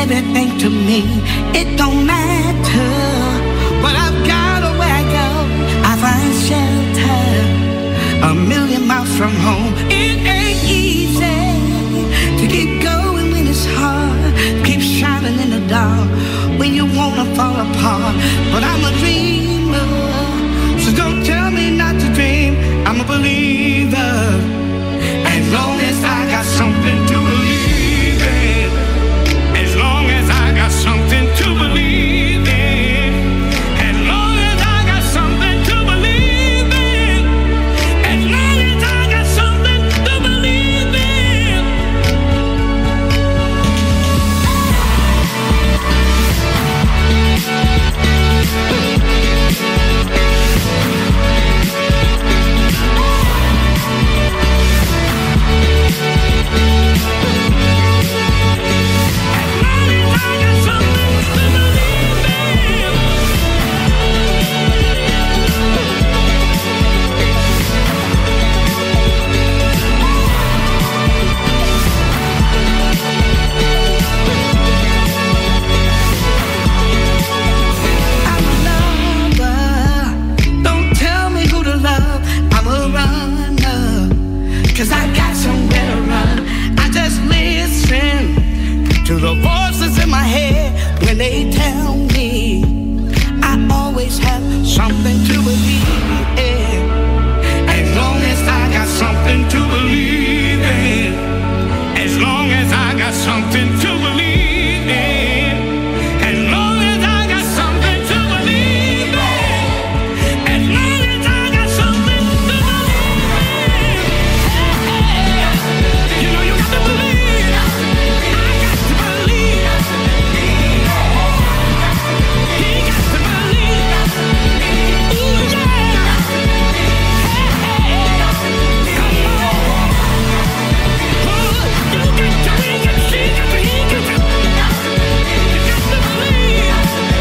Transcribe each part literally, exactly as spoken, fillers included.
everything to me. It don't matter what I've got or where I go. I find shelter a million miles from home. It ain't easy to keep going when it's hard. Keep shining in the dark when you wanna fall apart. But I'm a dreamer, so don't tell me not to dream. I'm a believer, as long as I got something to believe in. As long as I got something to believe in. As long as I got something to believe in. As long as I got something to believe in. Cause I got somewhere to run. I just listen to the voices in my head when they tell me I always have something to believe in. As long as I got something to believe in. As long as I got something to believe in. As long as I got something to believe in. As long as I got something to believe in. You know you got to believe. I got to believe. He got to believe. Ooh, yeah. Come on. Oh, you got to, we got to, she got to, he got to. You got to believe.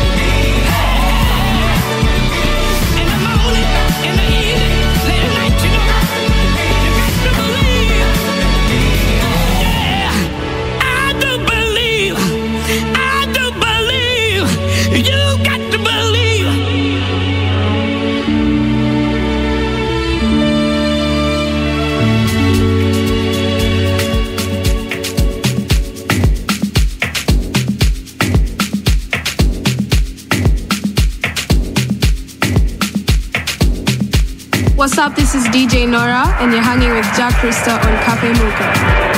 In the morning, in the evening, late at night, you know. You got to believe. Yeah, I do believe. I do believe. You got to believe. What's up? This is D J Nora, and you're hanging with Jack Krista on Caffé Mocha.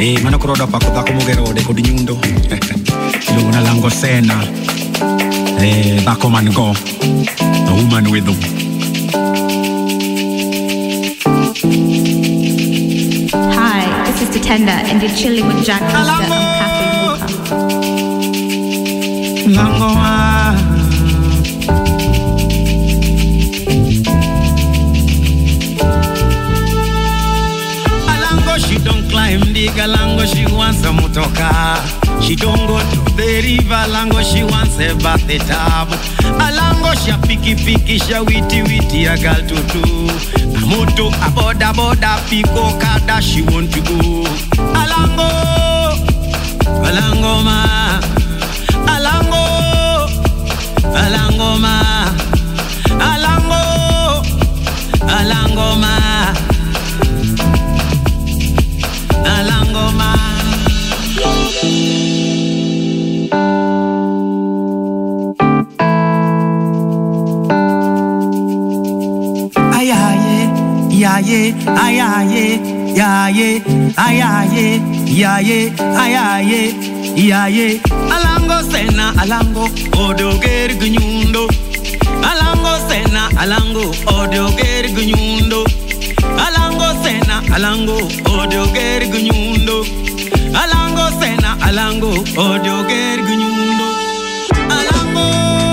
Eh, mano kroda pa kota como gero de kodinyundo. Lugo na lango sena. Eh, bako man go. The woman with them. Hi, this is Tatenda, and you're chilling with Jack Costa on Caffé Mocha. Langoa. Alango, she don't climb the galango, she wants a motoka. She don't go to the river, Lango, she wants a bathtub. Alango, she a picky picky, she a witty witty, a girl to do. A moto, a boda boda, pico kada, she want to go. Alango, Alango ma, Alango, Alango ma, Alango, Alango ma, Alango ma. Ayaye, ayaye, ayaye, ayaye, ayaye, ayaye, ayaye. Alango sena, alango, odoger gunyundo. Alango sena, alango, odoger gunyundo. Alango sena, alango, odoger gunyundo. Alango sena, alango, odoger gunyundo. Alango.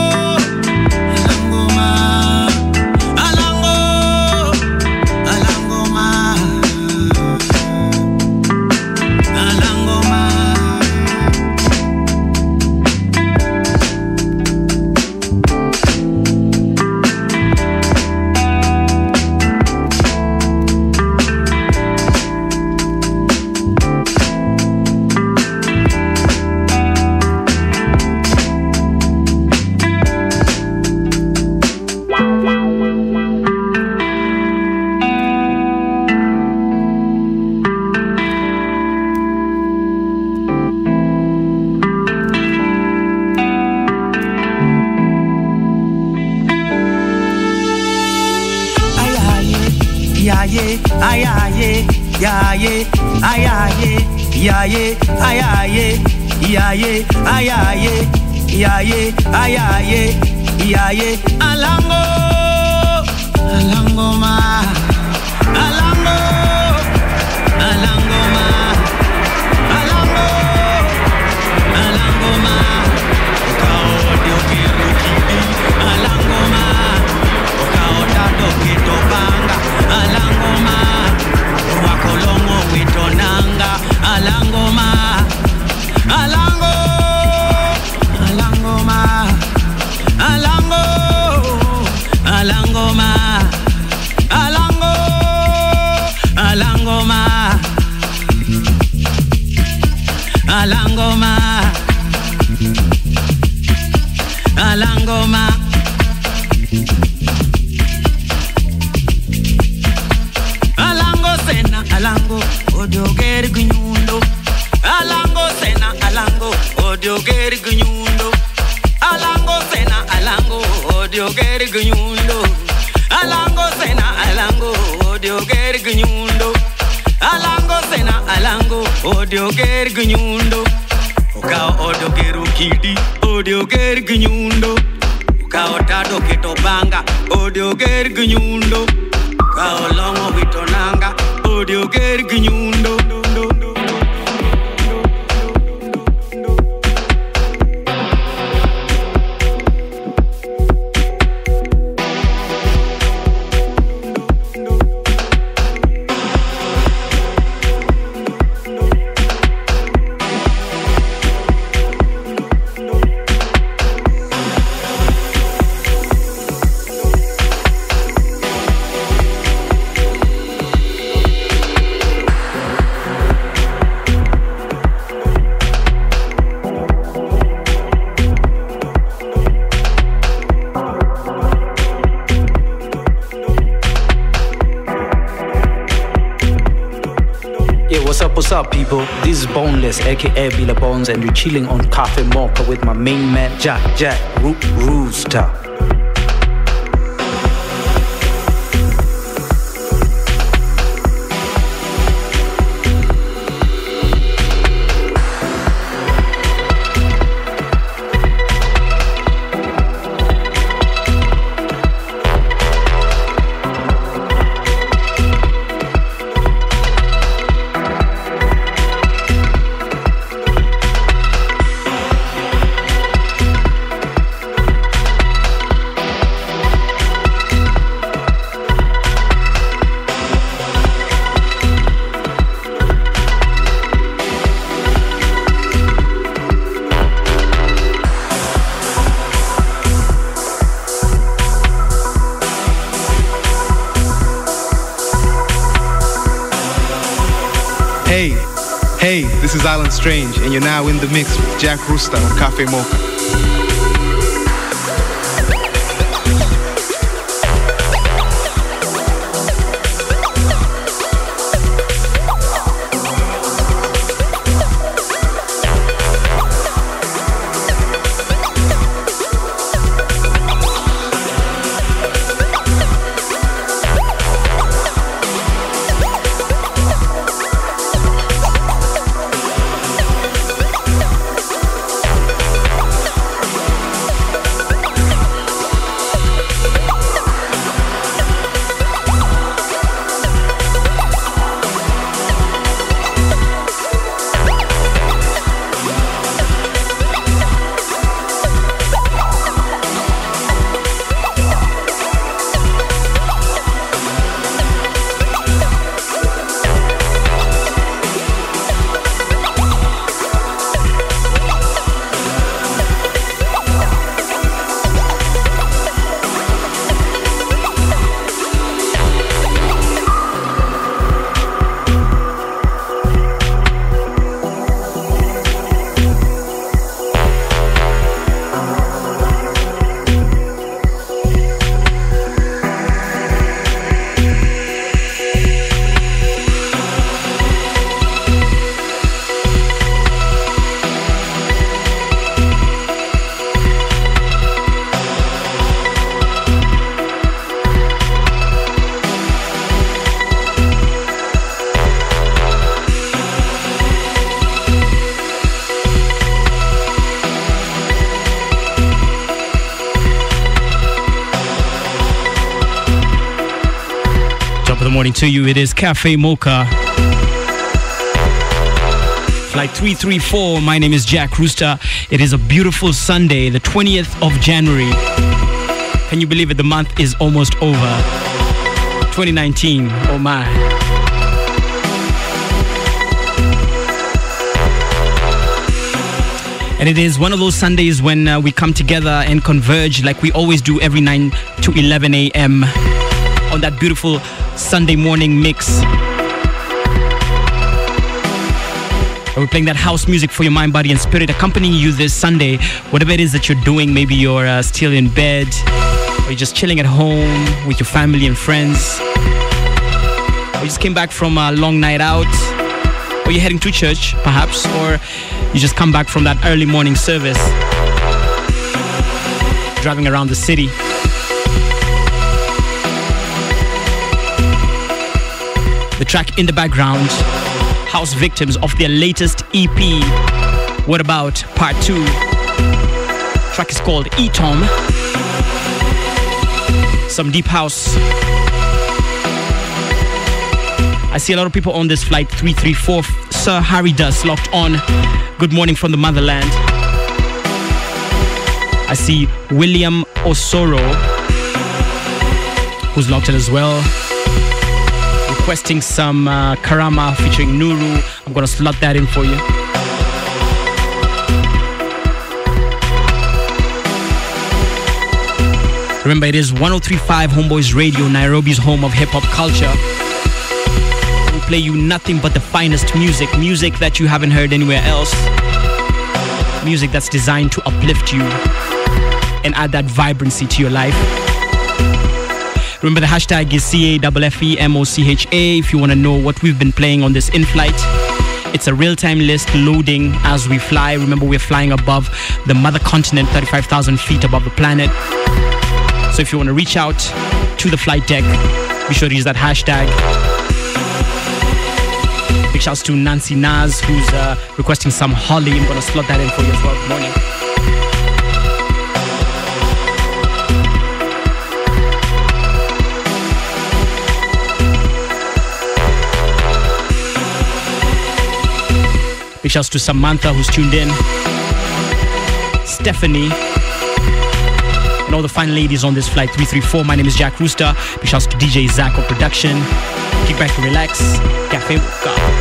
Ayaye, ayaye, ayaye, ayaye, ayaye, ayaye, ayaye, ayaye, ayaye, ayaye, ayaye. Alango, alango ma, alango, alango ma, alango, alango ma. Okao dio kirukidi, alango ma, okao dado kitobanga. Alangoma, wakolongo witonanga. Alangoma, alango, alangoma, alango, alangoma, alango, alangoma, alangoma, alangoma. Alango, odoger gunyundo. Alango sena, alango, odoger gunyundo. Alango sena, alango, odoger gunyundo. Alango sena, alango, odoger gunyundo. Alango sena, alango, odoger gunyundo. Okao odoger ukidi, odoger gunyundo. Okao tado ketobanga, odoger gunyundo. Okao longo witonanga. Odio ger gunyundo. What's up, people? This is Boneless, aka Bila Bones, and you're chilling on Caffé Mocha with my main man, Jack Jack Ro- Rooster. Hey, hey, this is Alan Strange, and you're now in the mix with Jack Rooster on Caffé Mocha. Morning to you. It is Caffé Mocha. Flight three three four. My name is Jack Rooster. It is a beautiful Sunday, the twentieth of January. Can you believe it? The month is almost over. twenty nineteen. Oh my. And it is one of those Sundays when uh, we come together and converge like we always do every nine to eleven a.m. on that beautiful Sunday morning mix. We're playing that house music for your mind, body, and spirit, accompanying you this Sunday, whatever it is that you're doing. Maybe you're uh, still in bed, or you're just chilling at home with your family and friends, or you just came back from a long night out, or you're heading to church, perhaps, or you just come back from that early morning service, driving around the city. The track in the background, House Victims of their latest E P, What About Part two. The track is called E-Tom. Some deep house. I see a lot of people on this flight three three four. Sir Harry Duss locked on. Good morning from the motherland. I see William Osoro, who's locked in as well. Requesting some uh, Karama featuring Nuru. I'm gonna slot that in for you. Remember, it is one oh three point five Homeboys Radio, Nairobi's home of hip-hop culture. We play you nothing but the finest music, music that you haven't heard anywhere else, music that's designed to uplift you and add that vibrancy to your life. Remember, the hashtag is C A F F E M O C H A if you want to know what we've been playing on this in-flight. It's a real-time list loading as we fly. Remember, we're flying above the mother continent, thirty-five thousand feet above the planet. So if you want to reach out to the flight deck, be sure to use that hashtag. Big shouts to Nancy Naz, who's uh, requesting some Holly. I'm going to slot that in for you as well. Good morning. Big shouts to Samantha, who's tuned in. Stephanie. And all the fine ladies on this flight three three four. My name is Jack Rooster. Big shouts to D J Zach on production. Kick back and relax. Cafe Mocha.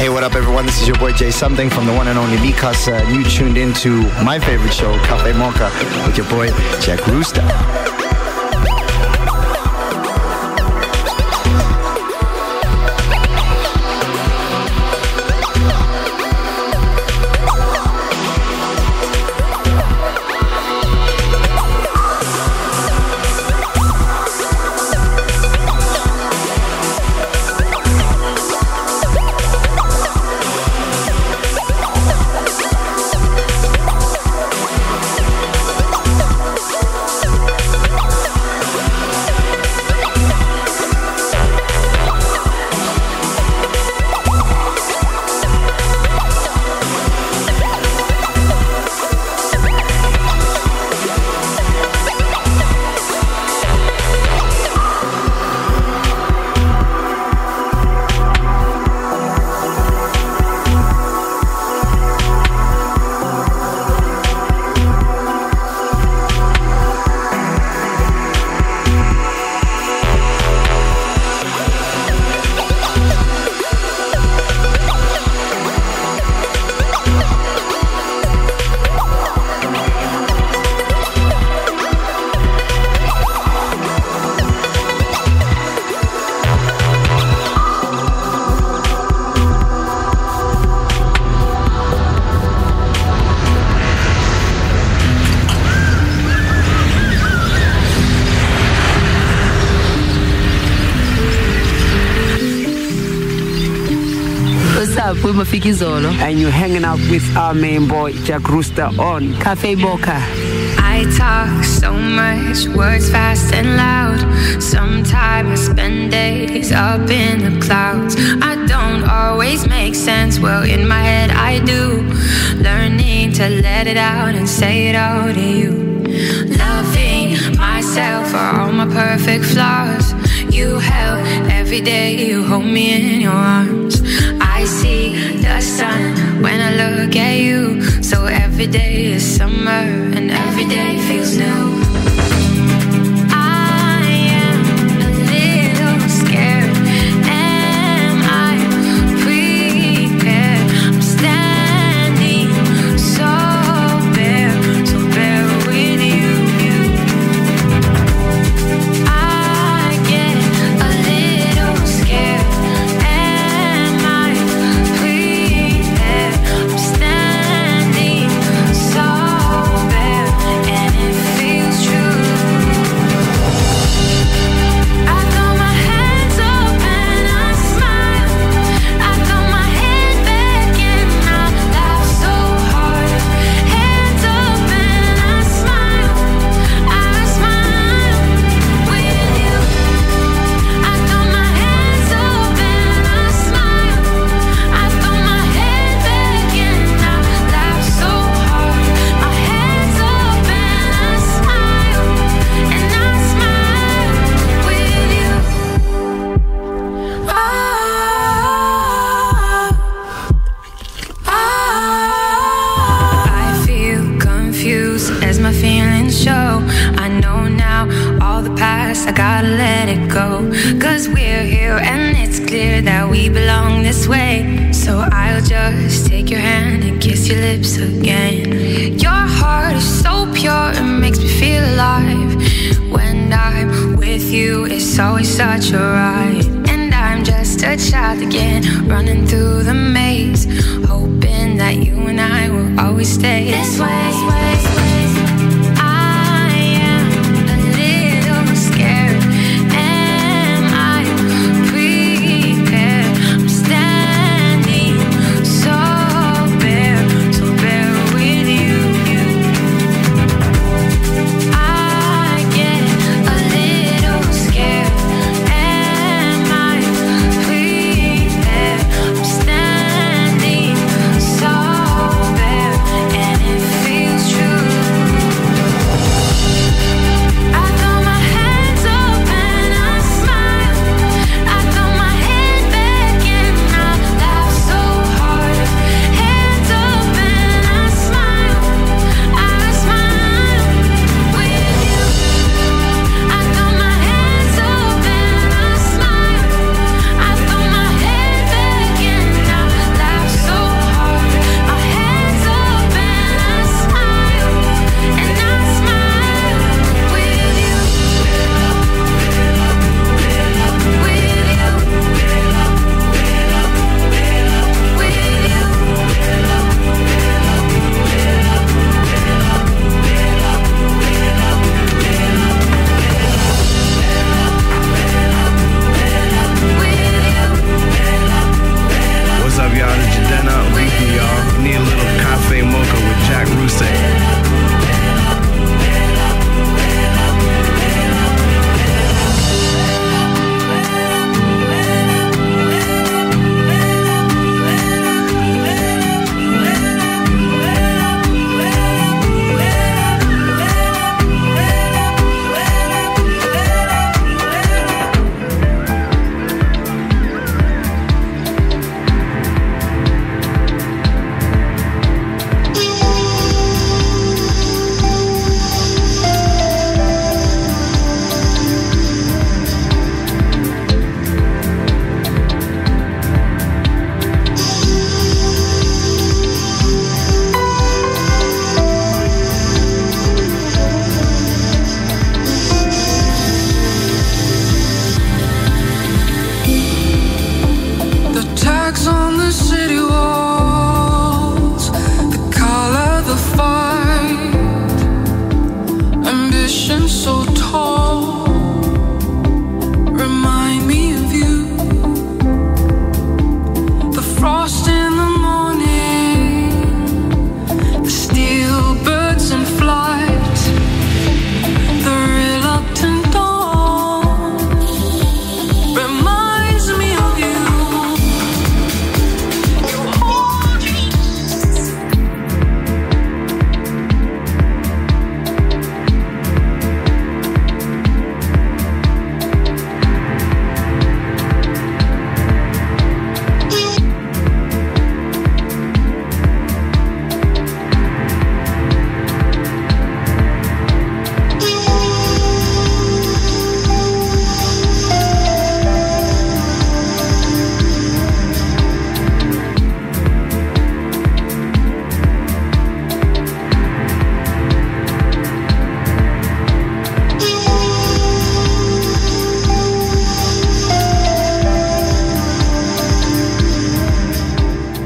Hey, what up, everyone? This is your boy Jay Something from the one and only Mikasa, and you tuned into my favorite show, Caffé Mocha, with your boy Jack Rooster. And you're hanging out with our main boy Jack Rooster on Caffé Mocha. I talk so much, words fast and loud. Sometimes I spend days up in the clouds. I don't always make sense, well in my head I do. Learning to let it out and say it all to you. Loving myself for all my perfect flaws. You help every day, you hold me in your arms. I see the sun when I look at you. So every day is summer and every day feels new. I am a little scared. Am I prepared? I'm standing so bare, so bare with you. I get a little scared. I gotta let it go, cause we're here and it's clear that we belong this way. So I'll just take your hand and kiss your lips again. Your heart is so pure, it makes me feel alive. When I'm with you, it's always such a ride. And I'm just a child again, running through the maze, hoping that you and I will always stay this way, this way, this way. Feel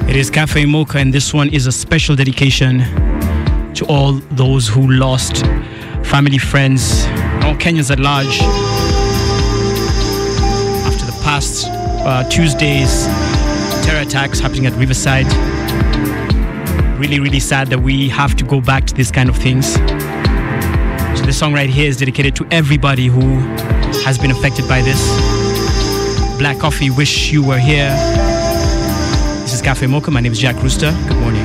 It is Caffé Mocha, and this one is a special dedication to all those who lost family, friends, and all Kenyans at large after the past uh, Tuesday's terror attacks happening at Riverside. Really, really sad that we have to go back to this kind of things. So this song right here is dedicated to everybody who has been affected by this. Black Coffee, wish you were here. This is Caffé Mocha. My name is Jack Rooster. Good morning.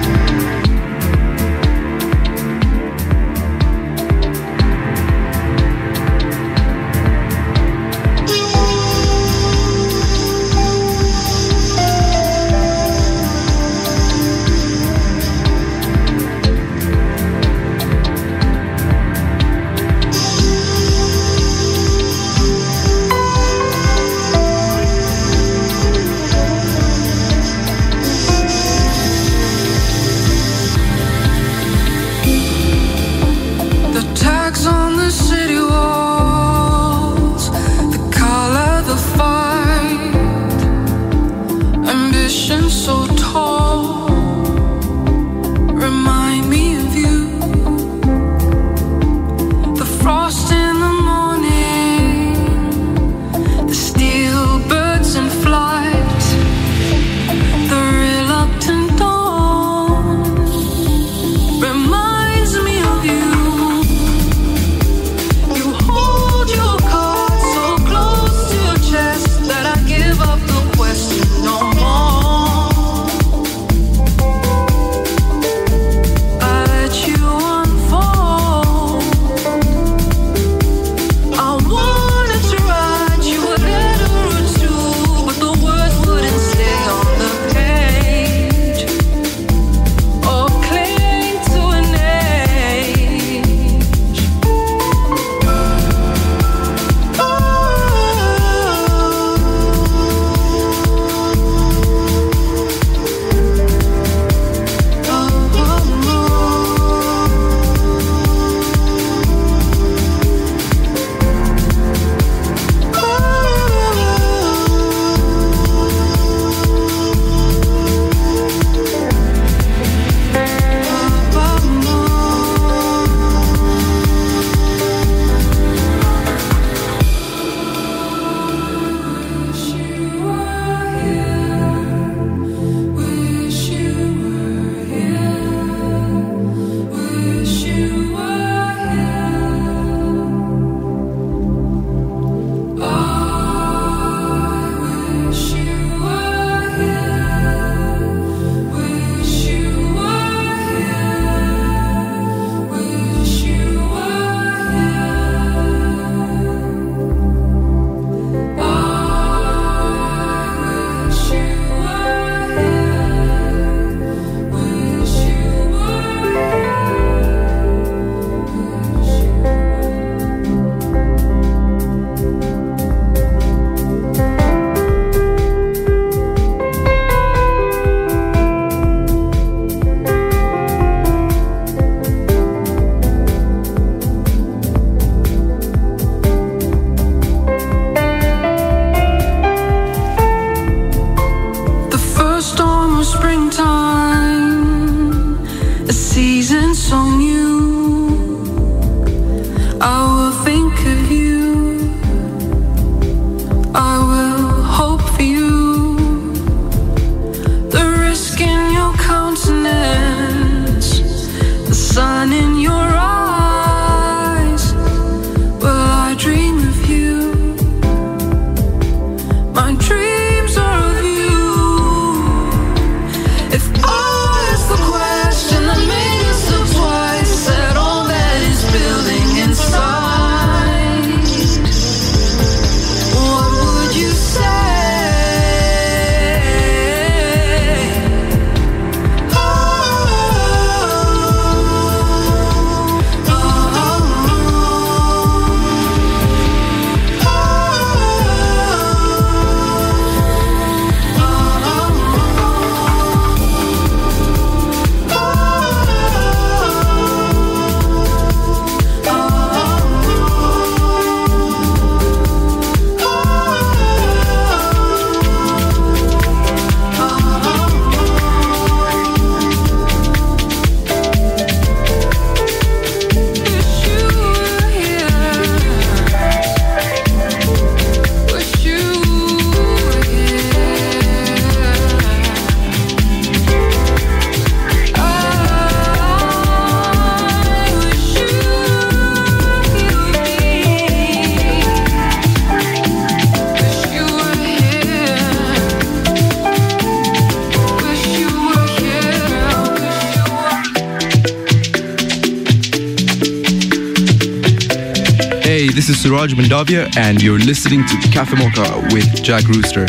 this is Suraj Mandavia, and you're listening to Caffé Mocha with Jack Rooster.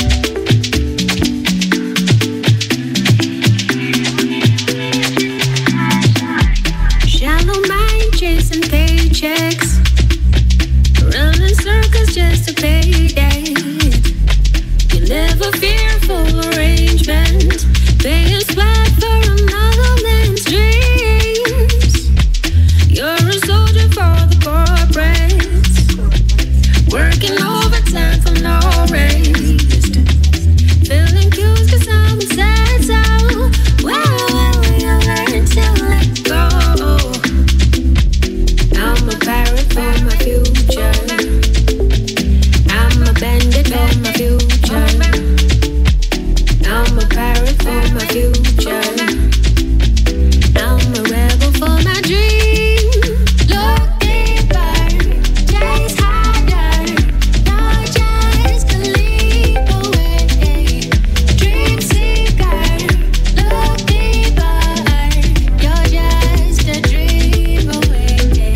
Shallow mind chasing paychecks, running circles just to pay debt. You live a fearful arrangement, paying sweat for another man's dreams. You're a soldier for the corporates, working overtime for no raise, filling queues cause someone said so. Well, well, you learn to let go. I'm a pirate for my future, I'm a bandit for my future, I'm a pirate for my future, I'm a rebel for my dream. Look deeper, chase harder, no chance to leap away. Dream seeker, look deeper, you're just a dream away.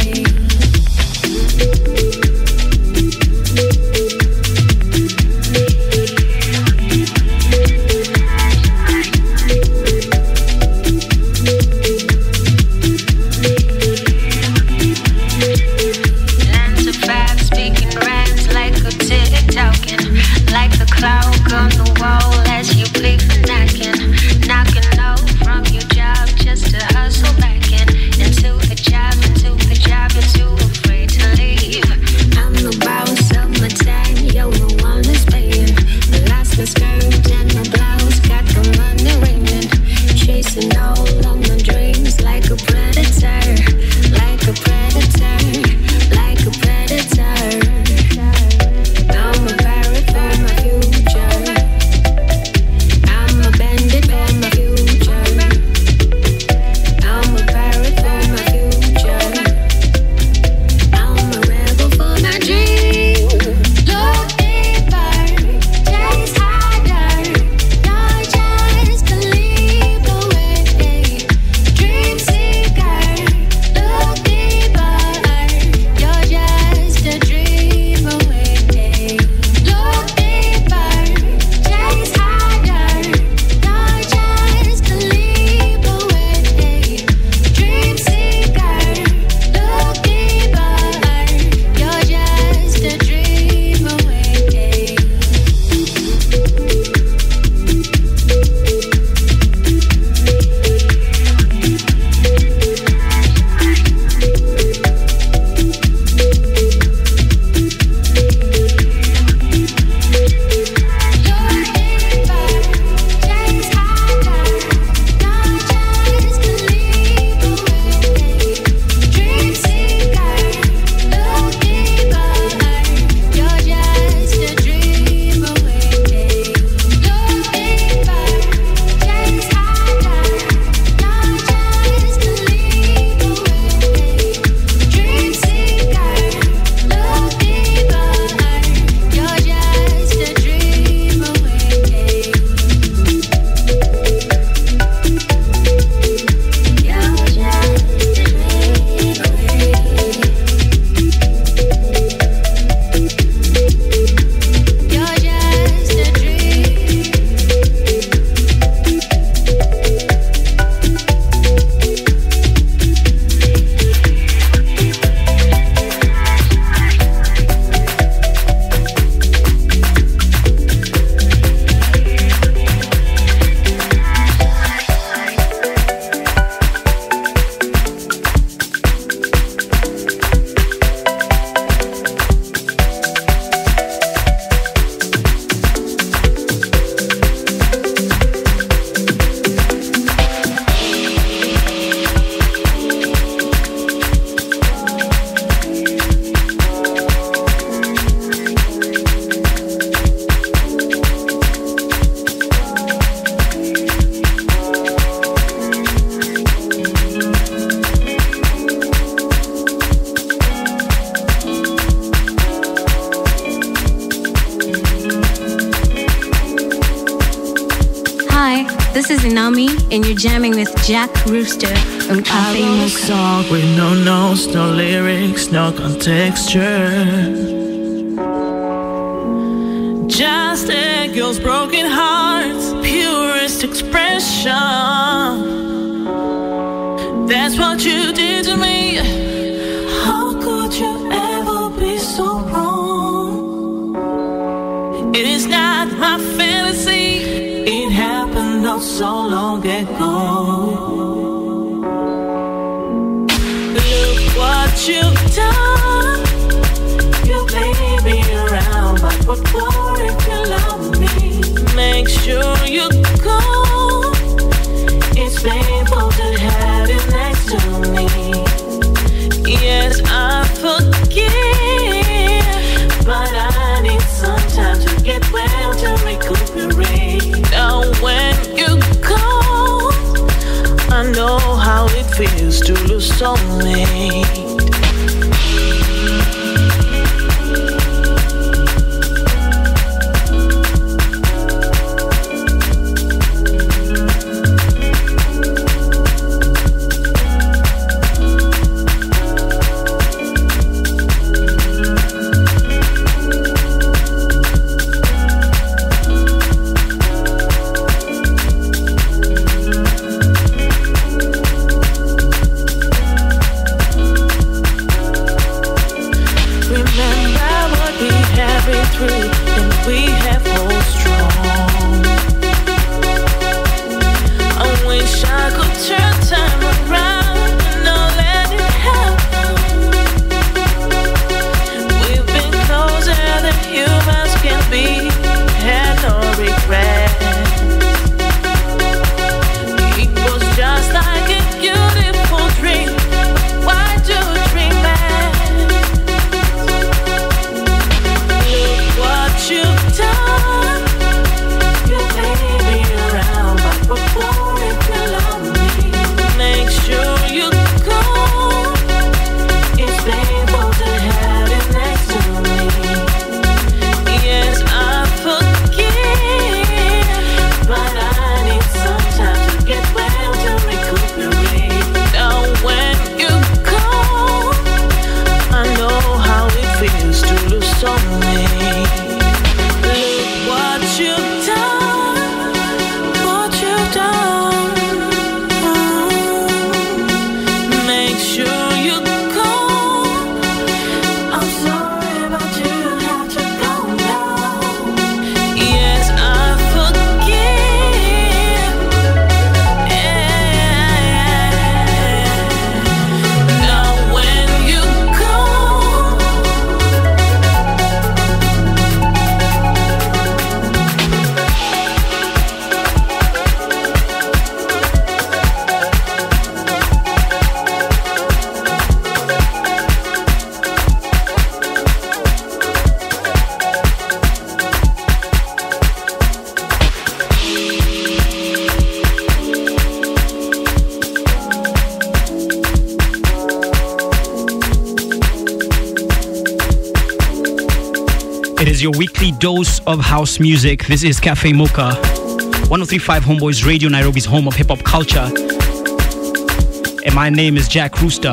Lands of facts, speaking rants like a tick-tocking, like a clock on the wall as you plead for knocking, knocking no from your job just to hustle back in, into the job, into the job, you're too afraid to leave. I'm the boss of my time, you're the one that's paying. I lost my skirt and my blouse, got the money raining, chasing all of my dreams like a predator, like a predator, like a predator. I'm a pirate for my future, I'm a bandit for my future, I'm a pirate for my future, I'm a rebel for my dream. Look deeper, chase harder, no chance to leap away. Dream seeker, is Inami, and you're jamming with Jack Rooster on Cafe Mocha. I wrote a song with no notes, no lyrics, no contexture. Just a girl's broken heart's purest expression. That's what you did to me. How could you ever be so wrong? It is not my fantasy. It happened not so long ago. Look what you've done. You made me around, but what more if you love me? Make sure you go. It's painful to have you next to me. Yes, I forgive, but I need some time to get well to recuperate. Now when you go, I know how it feels to lose soulmate. Your weekly dose of house music. This is Cafe Mocha, one oh three point five Homeboys Radio, Nairobi's home of hip-hop culture. And my name is Jack Rooster.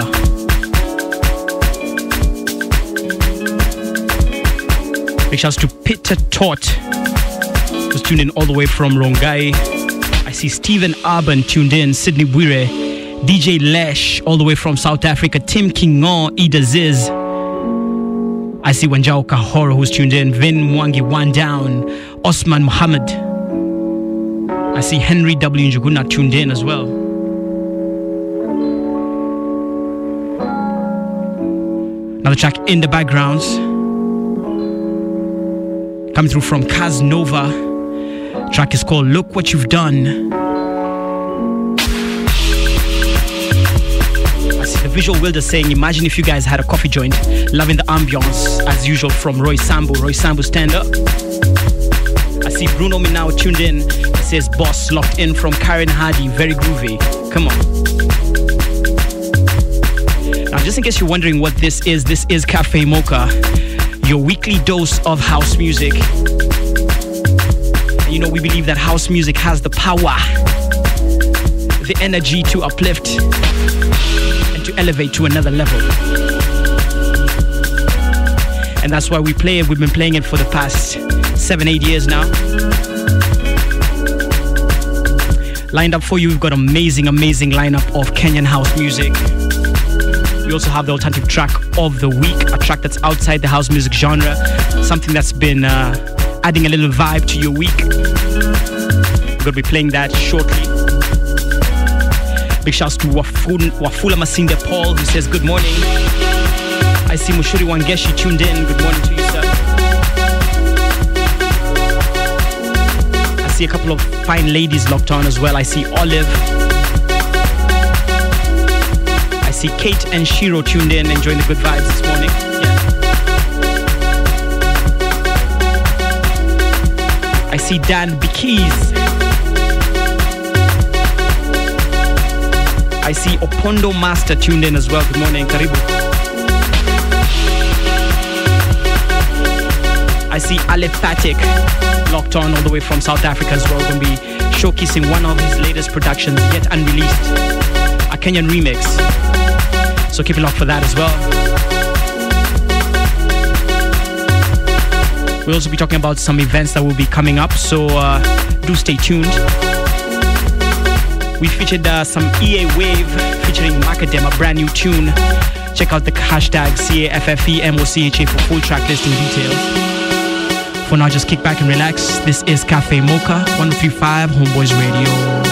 Big shouts to Peter Tot, who's tuned in all the way from Rongai. I see Stephen Arban tuned in, Sydney Bwire, D J Lesh all the way from South Africa, Tim Kingon, Ida Ziz. I see Wanjao Kahoro who's tuned in, Vin Mwangi One Down, Osman Muhammad. I see Henry W. Njuguna tuned in as well. Another track in the backgrounds, coming through from Kaz Nova. Track is called Look What You've Done. The visual Wilder saying, imagine if you guys had a coffee joint, loving the ambience as usual from Roy Sambu. Roy Sambu, stand up. I see Bruno Minao tuned in. He says, boss locked in from Karen Hardy, very groovy. Come on. Now, just in case you're wondering what this is, this is Cafe Mocha, your weekly dose of house music. And you know, we believe that house music has the power the energy to uplift and to elevate to another level. And that's why we play it. We've been playing it for the past seven, eight years now. Lined up for you, we've got amazing, amazing lineup of Kenyan house music. We also have the alternative track of the week, a track that's outside the house music genre, something that's been uh, adding a little vibe to your week. We're going to be playing that shortly. Big shouts to Wafula, Wafula Masinde Paul, who says good morning. I see Mushuri Wangeshi tuned in. Good morning to you, sir. I see a couple of fine ladies locked on as well. I see Olive. I see Kate and Shiro tuned in, enjoying the good vibes this morning. Yeah. I see Dan Bikiz. I see Opondo Master tuned in as well. Good morning, Karibu. I see Alephatic locked on all the way from South Africa as well. Going to be showcasing one of his latest productions yet unreleased, a Kenyan remix. So keep it locked for that as well. We'll also be talking about some events that will be coming up, so uh, do stay tuned. We featured uh, some E A Wave featuring Macadam, a brand new tune. Check out the hashtag C A F F E M O C H A for full track listing details. For now, just kick back and relax. This is Cafe Mocha, one oh three point five Homeboys Radio.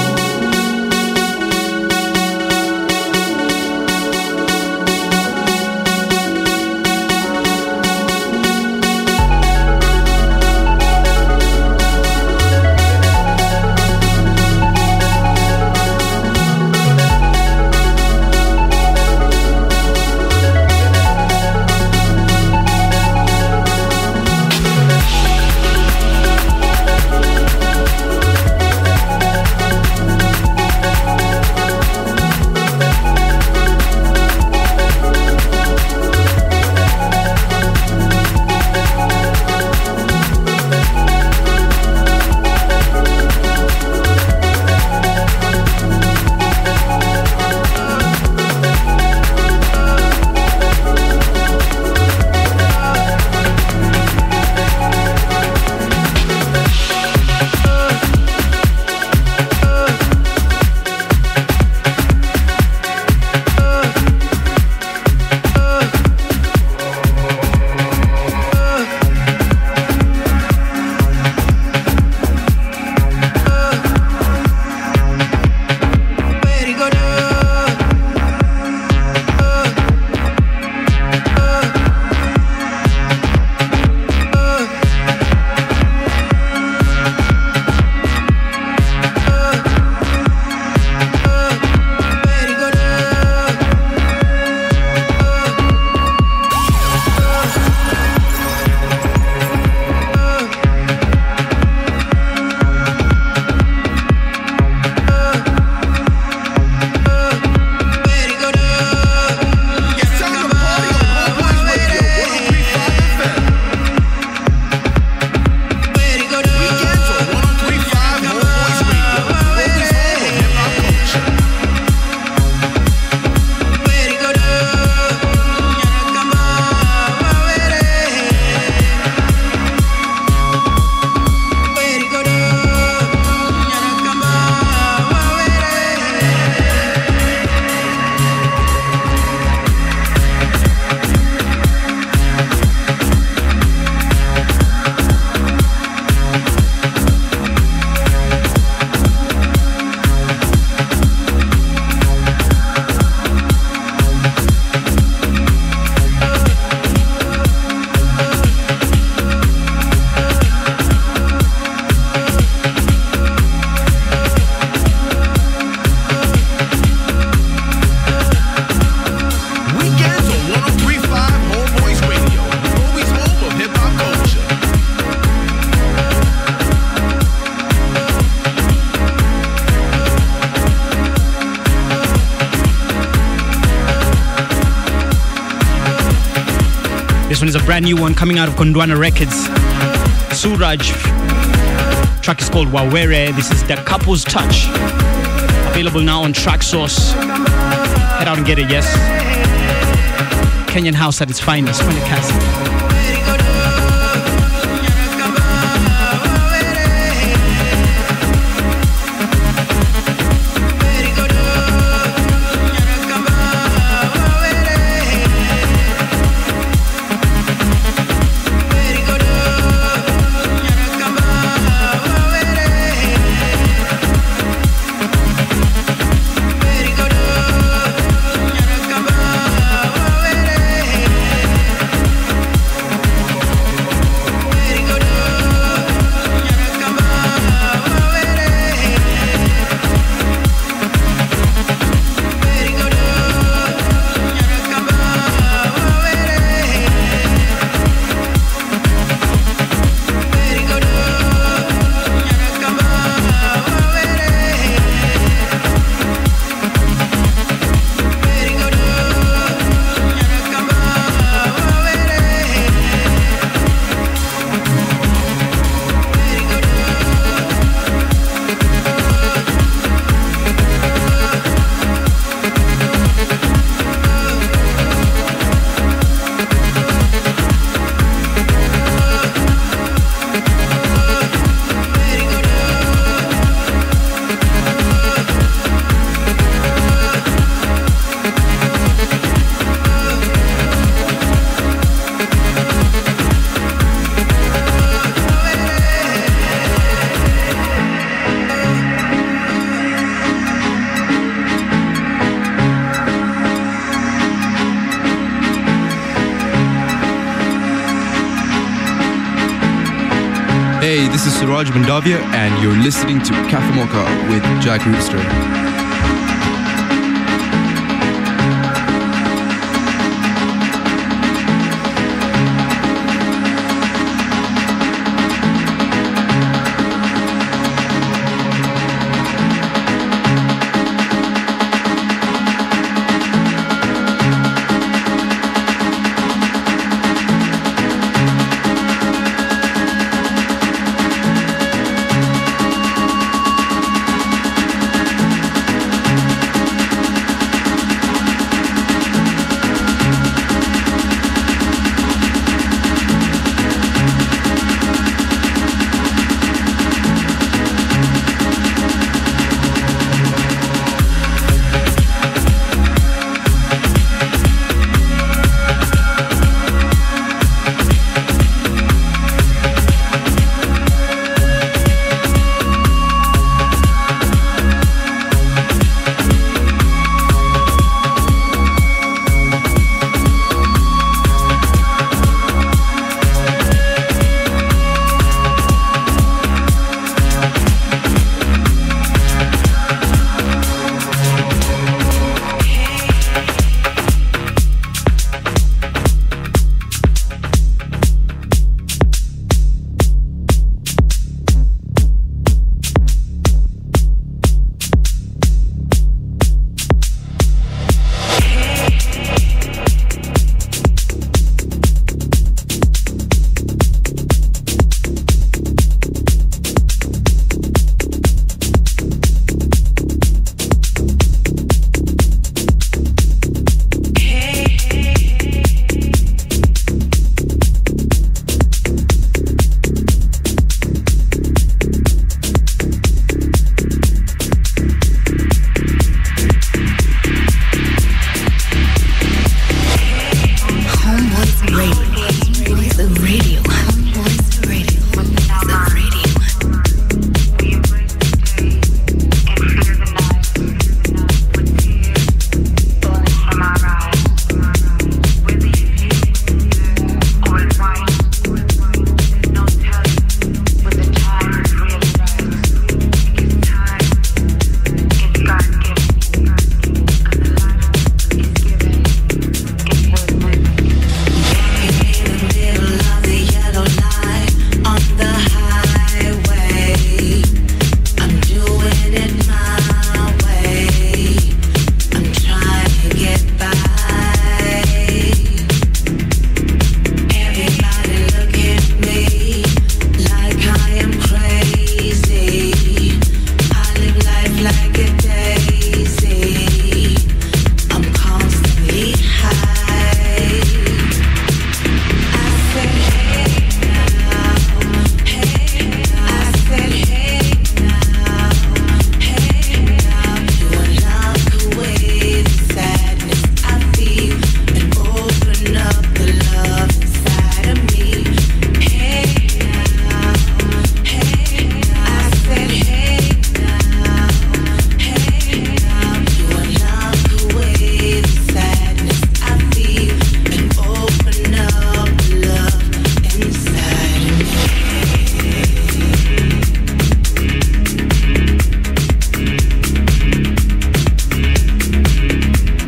This one is a brand new one coming out of Gondwana Records. Suraj. Track is called Wawere. This is The Couple's Touch. A Available now on Traxsource. Head out and get it, yes. Kenyan house at its finest. When it casts. Hey, this is Suraj Mandavia, and you're listening to Caffé Mocha with Jack Rooster.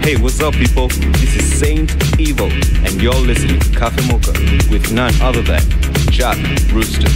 Hey, what's up, people? This is Saint Evil, and you're listening to Caffé Mocha with none other than Jack Rooster.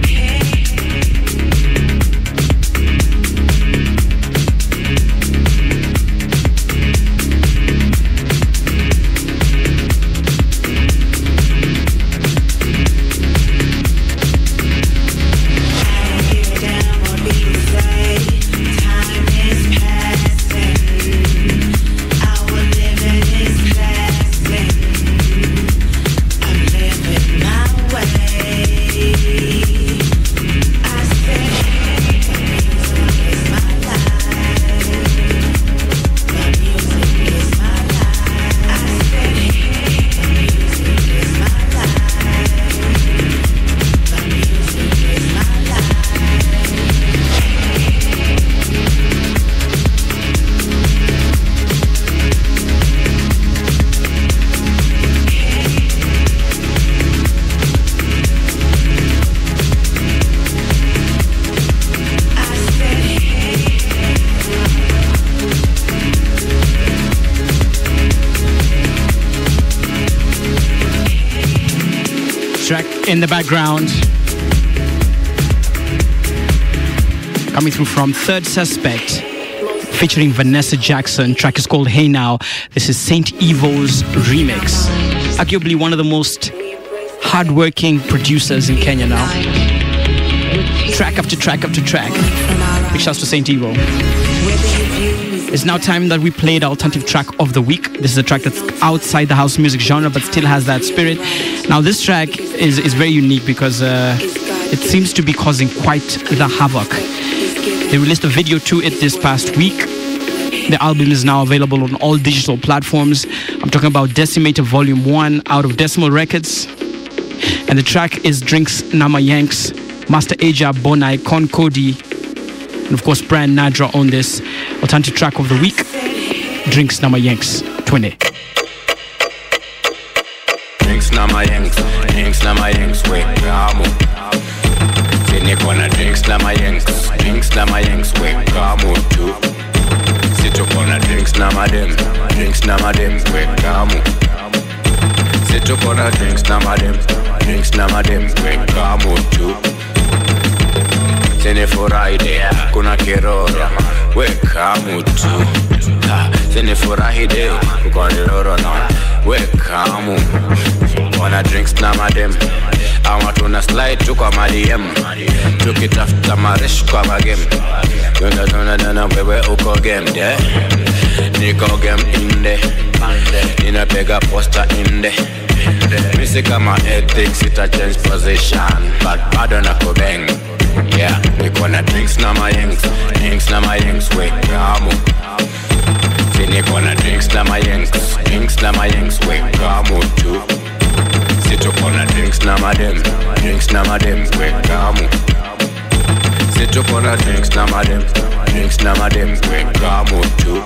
Track in the background coming through from Third Suspect featuring Vanessa Jackson. Track is called Hey Now. This is Saint Evo's remix. Arguably one of the most hardworking producers in Kenya now. Track after track after track. Big shouts to Saint Evo. It's now time that we play the alternative track of the week. This is a track that's outside the house music genre but still has that spirit. Now this track is, is very unique because uh, it seems to be causing quite the havoc. They released a video to it this past week. The album is now available on all digital platforms. I'm talking about Decimator Volume one out of Decimal Records. And the track is Drinks Nama Yanks, Master Aja, Bonai, Con Cody, and of course Brian Nadra on this alternative track of the week, Drinks Nama Yanks twenty. Drinks Nama Yanks, Drinks Nama Yanks, we kamu. Sini kona Drinks Nama Yanks, Drinks Nama Yanks, we kamu tu. Situ kona Drinks Nama Dem, Drinks Nama Dem, we kamu. Situ kona Drinks Nama Dem, Drinks Nama Dem, we kamu tu. Sini furahi kuna kiroro, we kamu tu. Sini furahi de, kuna kiroro na, we kamu. Wanna drinks nama dem, I want to slide to kwa madiem. Took it after marish kwa magem. Yuna tuna tuna wewe uko game de, niko game inde, nina pega poster inde. Misi kama ethics ita change position, but bado na kubeng. Yeah, we gonna drinks nama yanks, drinks nama yanks, we kamu. Sini gonna drinks nama yanks, drinks nama yanks, we kamu tu. Situ gonna drinks nama dem, drinks nama dem, we kamu. Situ gonna drinks nama dem, drinks nama dem, we kamu tu.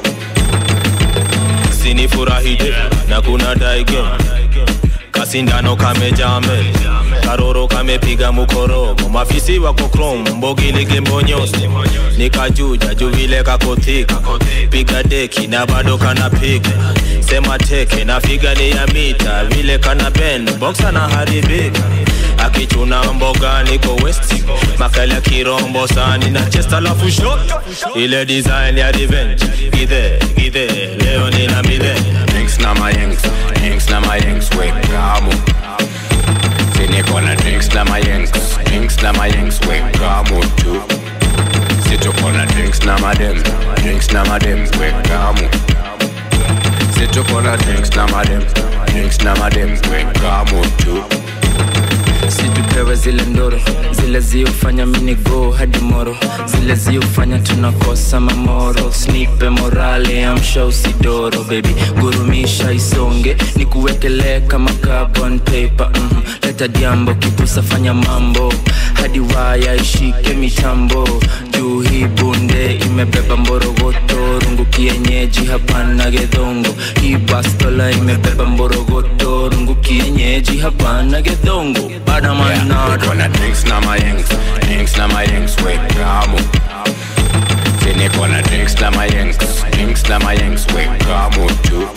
Sini furahide, na kuna daige. Kasindano kame jame, karoro kame piga mukorogo. Mafisi wako chrome, mbogi lege mbonyosi. Nikajuja, juvile kakotika. Piga deki, na bado kana piga. Sema teke, na figa ni ya mita. Vile kana bend, boxa na haribika. Akichuna mboga niko west. Makala kirombo sani na chest alafu shot. Ile design ya revenge. Gide, gide, leo nina mide. Drinks nama yanks, drinks nama yanks, we kamu. Sini kona drinks nama yanks, drinks nama yanks, we kamu tu. Situ kona drinks nama dem, drinks nama dem, we kamu. Situ kona drinks nama dem, drinks nama dem, we kamu tu. Situpewe zile ndoro, zile ziufanya mini go hadi moro. Zile ziufanya tunakosa mamoro. Snipe morale, amsha usidoro baby. Gurumisha isonge, nikuwekele kama carbon paper. mm-hmm. Leta diambo, kipusa fanya mambo. Hadi waya ishike mitambo. Juu hii bunde imebeba mborogoto. Rungu kienyeji hapana gedongo. Hii bastola imebeba mborogoto. Rungu kienyeji hapana gedongo. Yeah, we gonna drinks nama yanks, drinks nama yanks, we kamu. Sini gonna drinks nama yanks, drinks nama yanks, we kamu tu.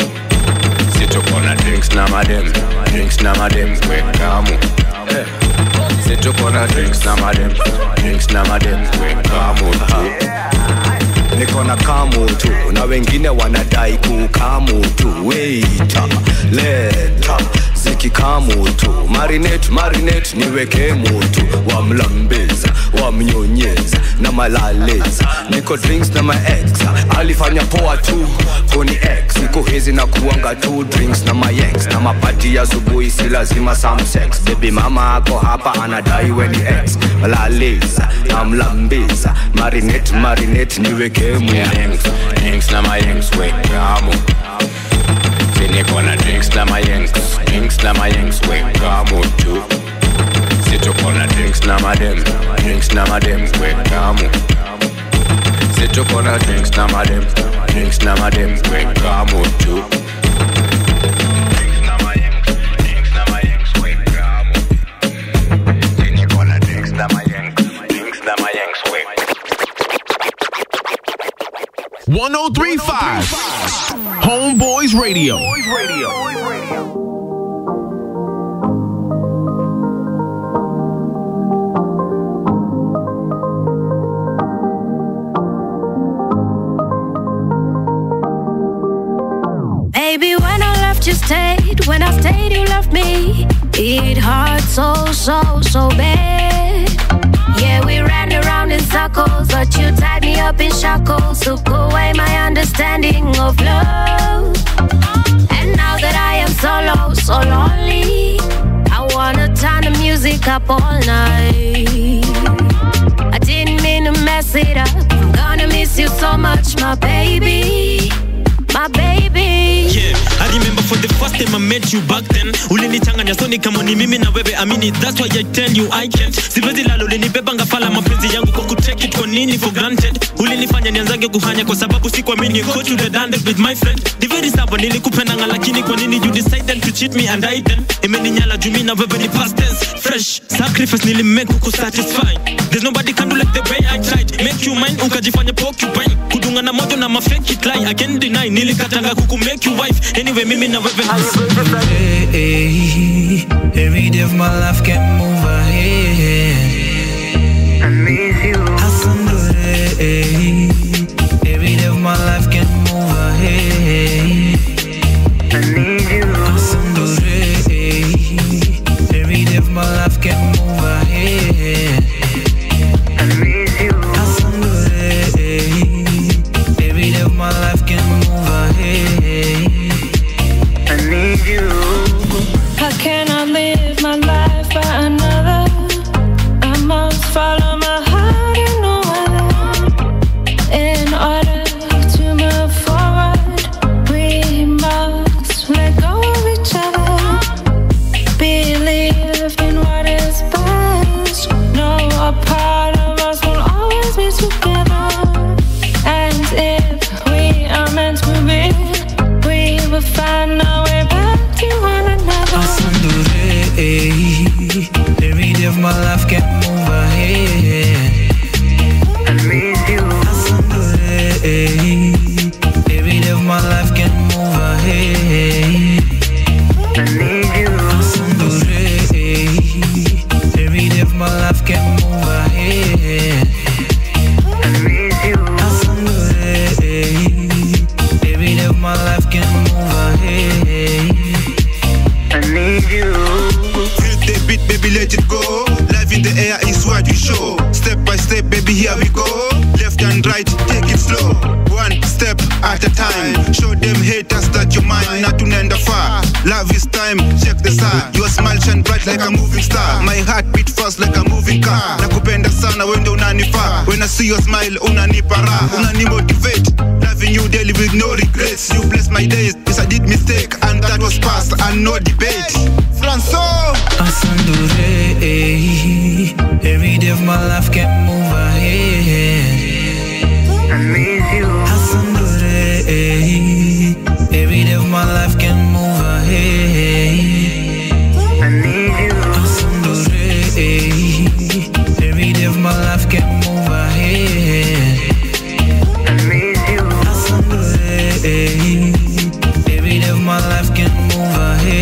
drinks na madem, drinks na madem, we kamu. Situ kona drinks na madem, drinks na madem, we kamu tu. Niko na kamu tu, na wengine wanadai kukamu tu. Waiter, leta, ziki kamu tu. Marinate, marinate, niweke mutu. Wamlambeza, wamnyonyeza, na malaleza. Niko drinks na my ex, alifanya poa tu, koni ex. Niko hizi na kuanga tu, drinks na my ex. Na mapati ya subuhi si lazima some sex. Baby mama ako hapa anadai we ni ex. Malaleza, na mlambeza, marinate, marinate, niweke Yanks, yanks na my yanks, we kamu. Niko na drinks na my yanks, drinks na my yanks, we kamu tu. Situ kona drinks na madem, drinks na madem, we kamu. Situ kona drinks na madem, drinks na madem, we kamu tu. one oh three point five Homeboys Radio. Baby, when I left you stayed, when I stayed you left me. It hurt so, so, so bad. Yeah, we ran around in circles, but you tied me up in shackles, took away my understanding of love. And now that I am solo, so lonely, I wanna turn the music up all night. I didn't mean to mess it up, I'm gonna miss you so much, my baby, my baby. Yeah, I remember for the first time I met you back then. Ulinichanganya soni kama ni mimi na wewe amini. That's why I tell you I can't. Siwezi lalo ulinibeba ngafala mapenzi yangu kwa kutake it kwa nini for granted. Ulinifanya nianzage kufanya kwa sababu sikuamini. Go to the dance with my friend. The very simple nilikupenda lakini kwa nini you decided to cheat me and I then. Imeninyala jumi na wewe ni past tense. Fresh sacrifice nilimake kuku satisfy. There's nobody can do like the way I tried. Make you mine ukajifanya porcupine. Kudunga na moto na ma fake it lie. I can't deny nilikatanga kuku make you wife. Anyway mimi na wewe hey, hey, every day of my life can't move ahead. I miss you. Hey, every day of my life can't move ahead. I need you. Hey, every day of my life can't move ahead. I miss you. Hey, every day of my life can't move ahead. I need you. I cannot live my life by another. I must follow my heart and no other. In order to move forward, we must let go of each other. Believe in what is best. No, a part of us will always be together. And if we are meant to be, we will find our way back to one another. Every day of my life can't move ahead. I miss you. Every day of my life can't move ahead. I need you. Every day of my life can't move ahead. I miss you. Every day of my life can't move ahead. I need you. Feel the beat, baby, let it go. Life in the air is what we show. Step by step, baby, here we go. Left and right, take it slow. One step at a time. Show them haters that you're mine, not to end far. Love is time, check the side. Your smile shine bright like a moving star. My heart beat fast like a moving car. Nakupenda sana wende unanifaa. When I see your smile, unanipa raha. Unani motivate, loving you daily with no regrets. You bless my days, yes I did mistake, and that was past and no debate. Franco! Every day of my life can't move ahead. I miss you. Every day of my life can't move ahead. I need you. Every day of my life can't move ahead. I miss you. Every day of my life can't move ahead.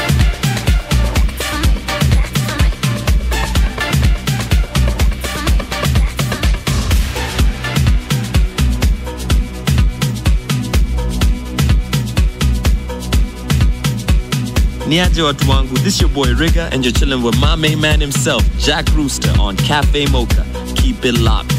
Niaje watu wangu, this your boy Rigga and you're chilling with my main man himself, Jack Rooster on Caffé Mocha. Keep it locked.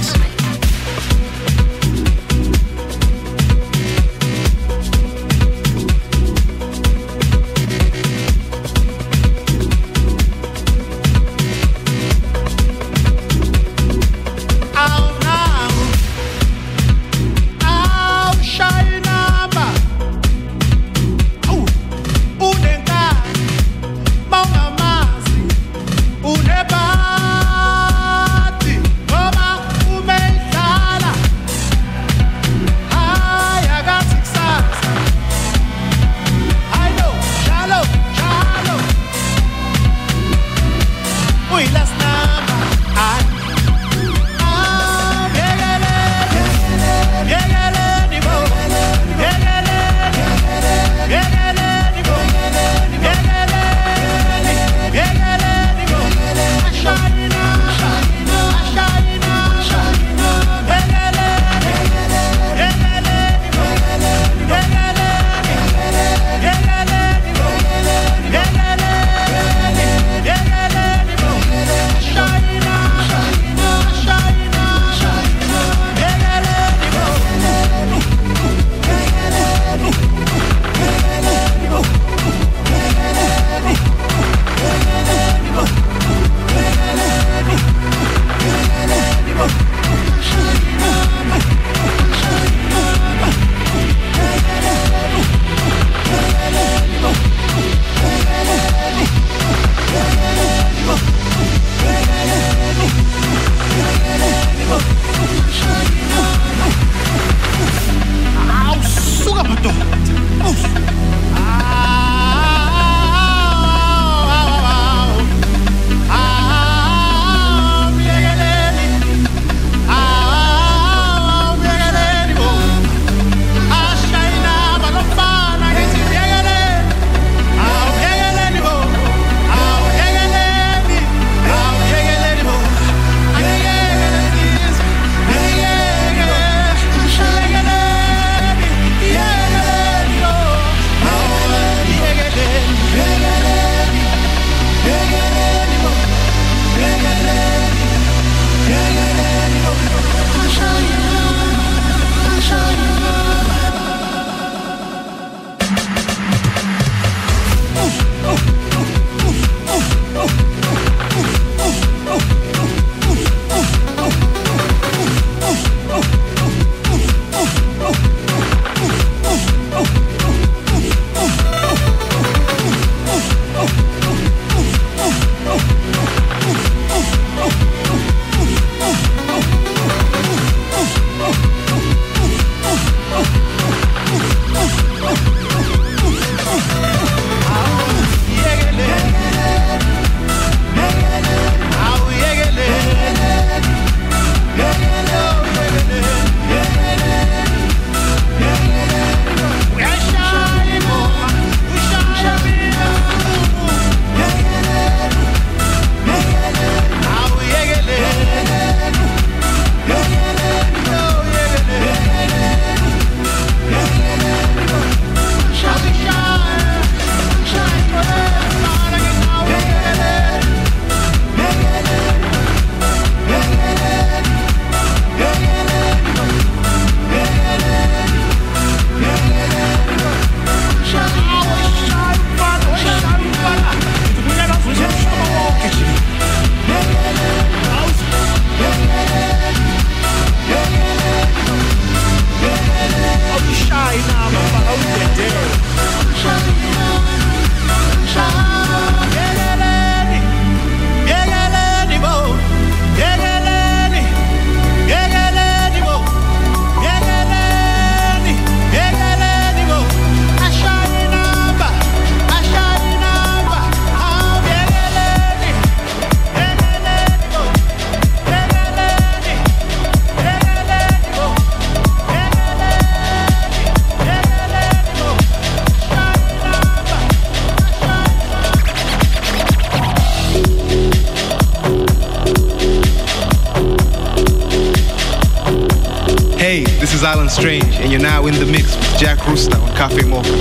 Unebati, Mama, Hey, this is Alan Strange, and you're now in the mix with Jack Rooster on Caffé Mocha.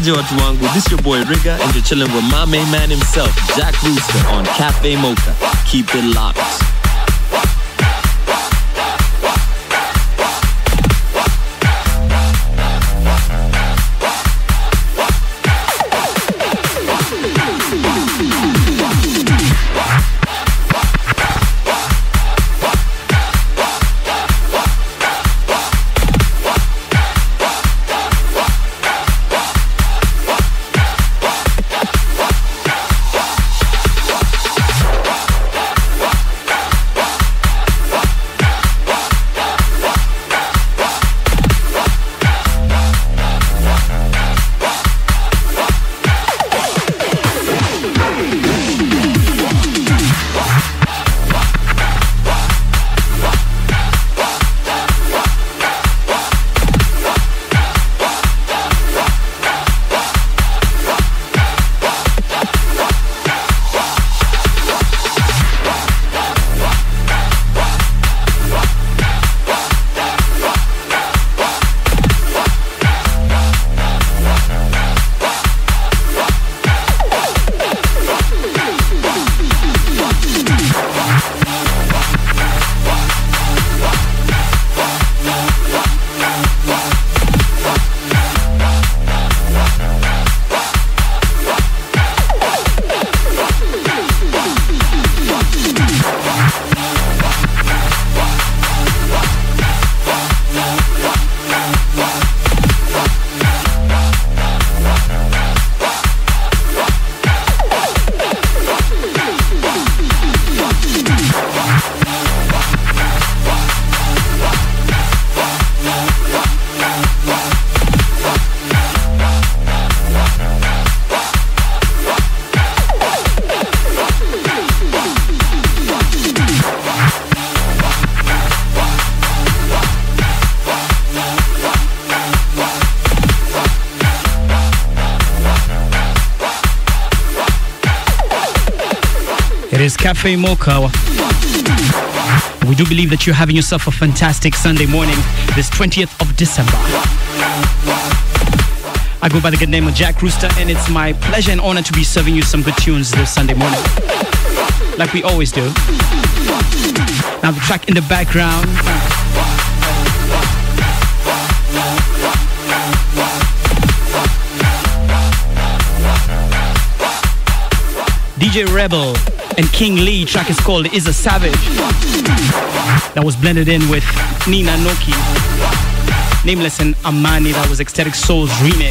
Niaje watu wangu, this your boy Rigga and you're chilling with my main man himself, Jack Rooster on Caffé Mocha. Keep it locked. It is Caffé Mocha. We do believe that you're having yourself a fantastic Sunday morning, this twentieth of December. I go by the good name of Jack Rooster, and it's my pleasure and honor to be serving you some good tunes this Sunday morning, like we always do. Now the track in the background, D J Rebel and King Lee, track is called Is a Savage. That was blended in with Nina Noki, Nameless and Amani. That was Ecstatic Soul's remix.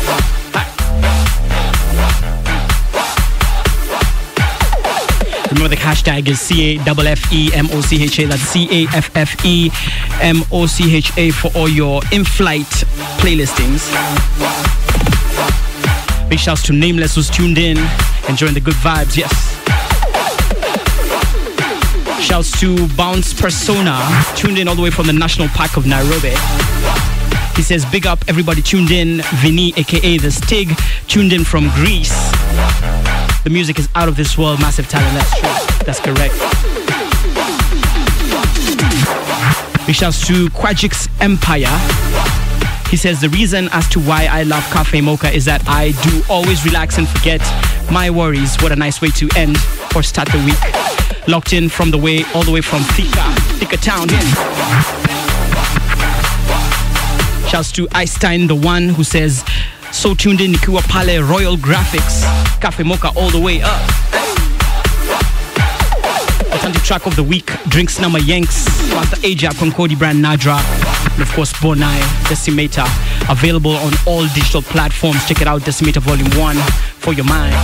Remember the hashtag is C A F F E M O C H A. That's C A F F E M O C H A for all your in-flight playlistings. Big shouts to Nameless who's tuned in, enjoying the good vibes, yes. Shouts to Bounce Persona, tuned in all the way from the National Park of Nairobi. He says, big up everybody tuned in. Vinny, aka The Stig, tuned in from Greece. The music is out of this world, massive talent, that's true, that's correct. Big shouts to Quajix Empire. He says, the reason as to why I love Caffé Mocha is that I do always relax and forget my worries. What a nice way to end or start the week. Locked in from the way, all the way from Thika, Thika town, yeah. Shouts to Einstein, the one who says, so tuned in nikiwa pale Royal Graphics, Caffé Mocha all the way up. Authentic track of the week, Drinks Nama Yanks, Master Aja, Concorde brand Nadra, and of course Bonai, Decimator, available on all digital platforms. Check it out, Decimator Volume one for your mind.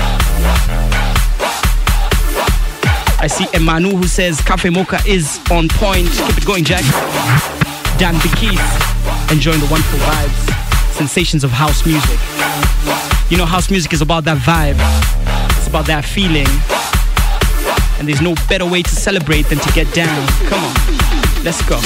I see Emanu who says Caffé Mocha is on point. Keep it going, Jack. Dan Bikis, enjoying the wonderful vibes, sensations of house music. You know, house music is about that vibe. It's about that feeling. And there's no better way to celebrate than to get down. Come on, let's go.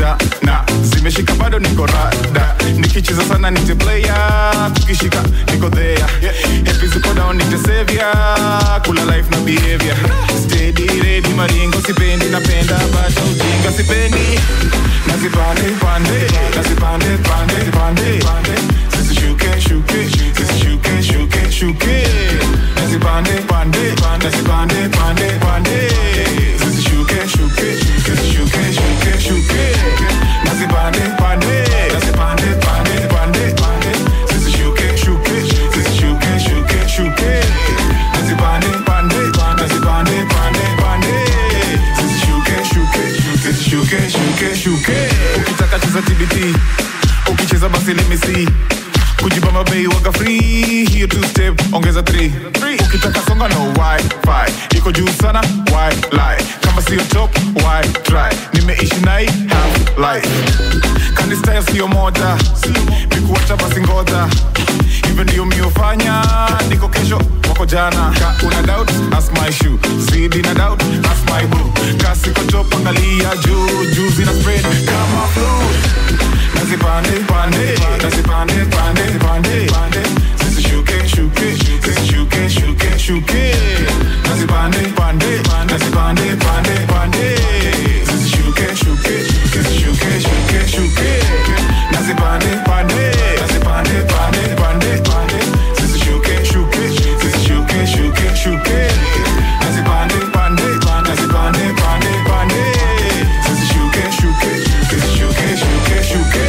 na zimeshika bado niko rada. Nikicheza sana nite player, kukishika niko there. Happy ziko down nite savior, kula life na behavior. Steady ready maringo sipendi, napenda bata ujinga sipendi. Nazipande pande, nazipande pande pande pande. Sisi shuke shuke, sisi shuke shuke shuke. Nazipande pande, nazipande pande pande. Sisi shuke shuke, sisi shuke shuke shuke. Nazipande pande, nazipande pande pande pande. Sisi shuke shuke, sisi shuke shuke shuke. Nazipande pande, nazipande pande pande. Sisi shuke shuke, sisi shuke shuke shuke. Ukitaka cheza T B T, ukicheza basi let me see. Kujibamba bei waka free, hiyo two step ongeza three. Ukitaka songa no wifi, iko juu sana why lie. Kama sio top why try, nimeishi nai half life. Kandi style sio moja, mikuacha basi ngoja. Even ndio miofanya, niko kesho wako jana. Ka una doubt, ask my shoe. Zidi na doubt, ask my boo. Kasi ko top angalia juu, juu zina spread kama flu. Nazipande pande, nazipande pande pande pande. Sisi shuke shuke, sisi shuke shuke shuke. Nazipande pande, nazipande pande pande. Sisi shuke shuke, sisi shuke shuke shuke. Nazipande pande, nazipande pande pande pande. Sisi shuke shuke, sisi shuke shuke shuke. Nazipande pande, nazipande pande pande. Sisi shuke shuke, sisi shuke shuke shuke.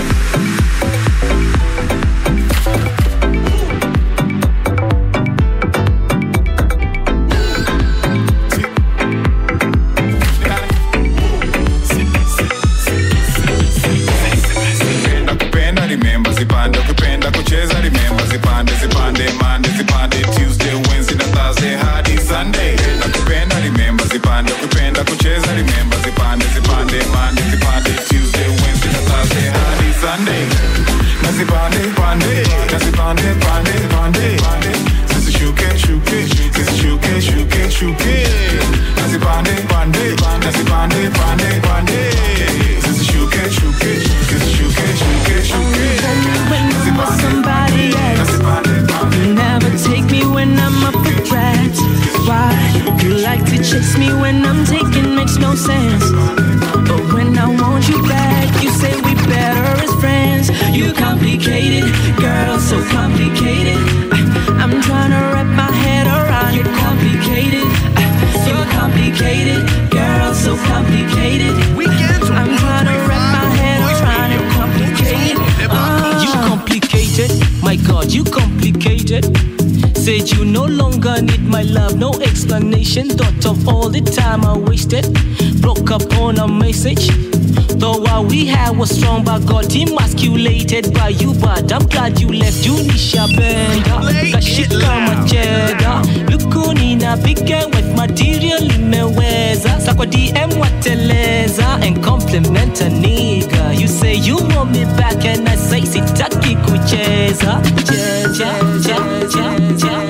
Chase me when I'm taking makes no sense. But when I want you back, you say we better as friends. You complicated, girl, so complicated. I'm trying to wrap my head around it. Complicated, you're complicated, girl, so complicated. I'm trying to wrap my head around it. Complicated, uh. You complicated, my God, you complicated. Said you no longer need my love, no explanation. Thought of all the time I wasted. Broke up on a message. Though what we had was strong, but got emasculated by you. But I'm glad you left. Junisha Benda, kashika macheda. Lukunina bigger with material imeweza. Sakwa D M wateleza and compliment a nigga. You say you want me back and I say sitaki kucheza. Ja, ja, ja, ja, ja.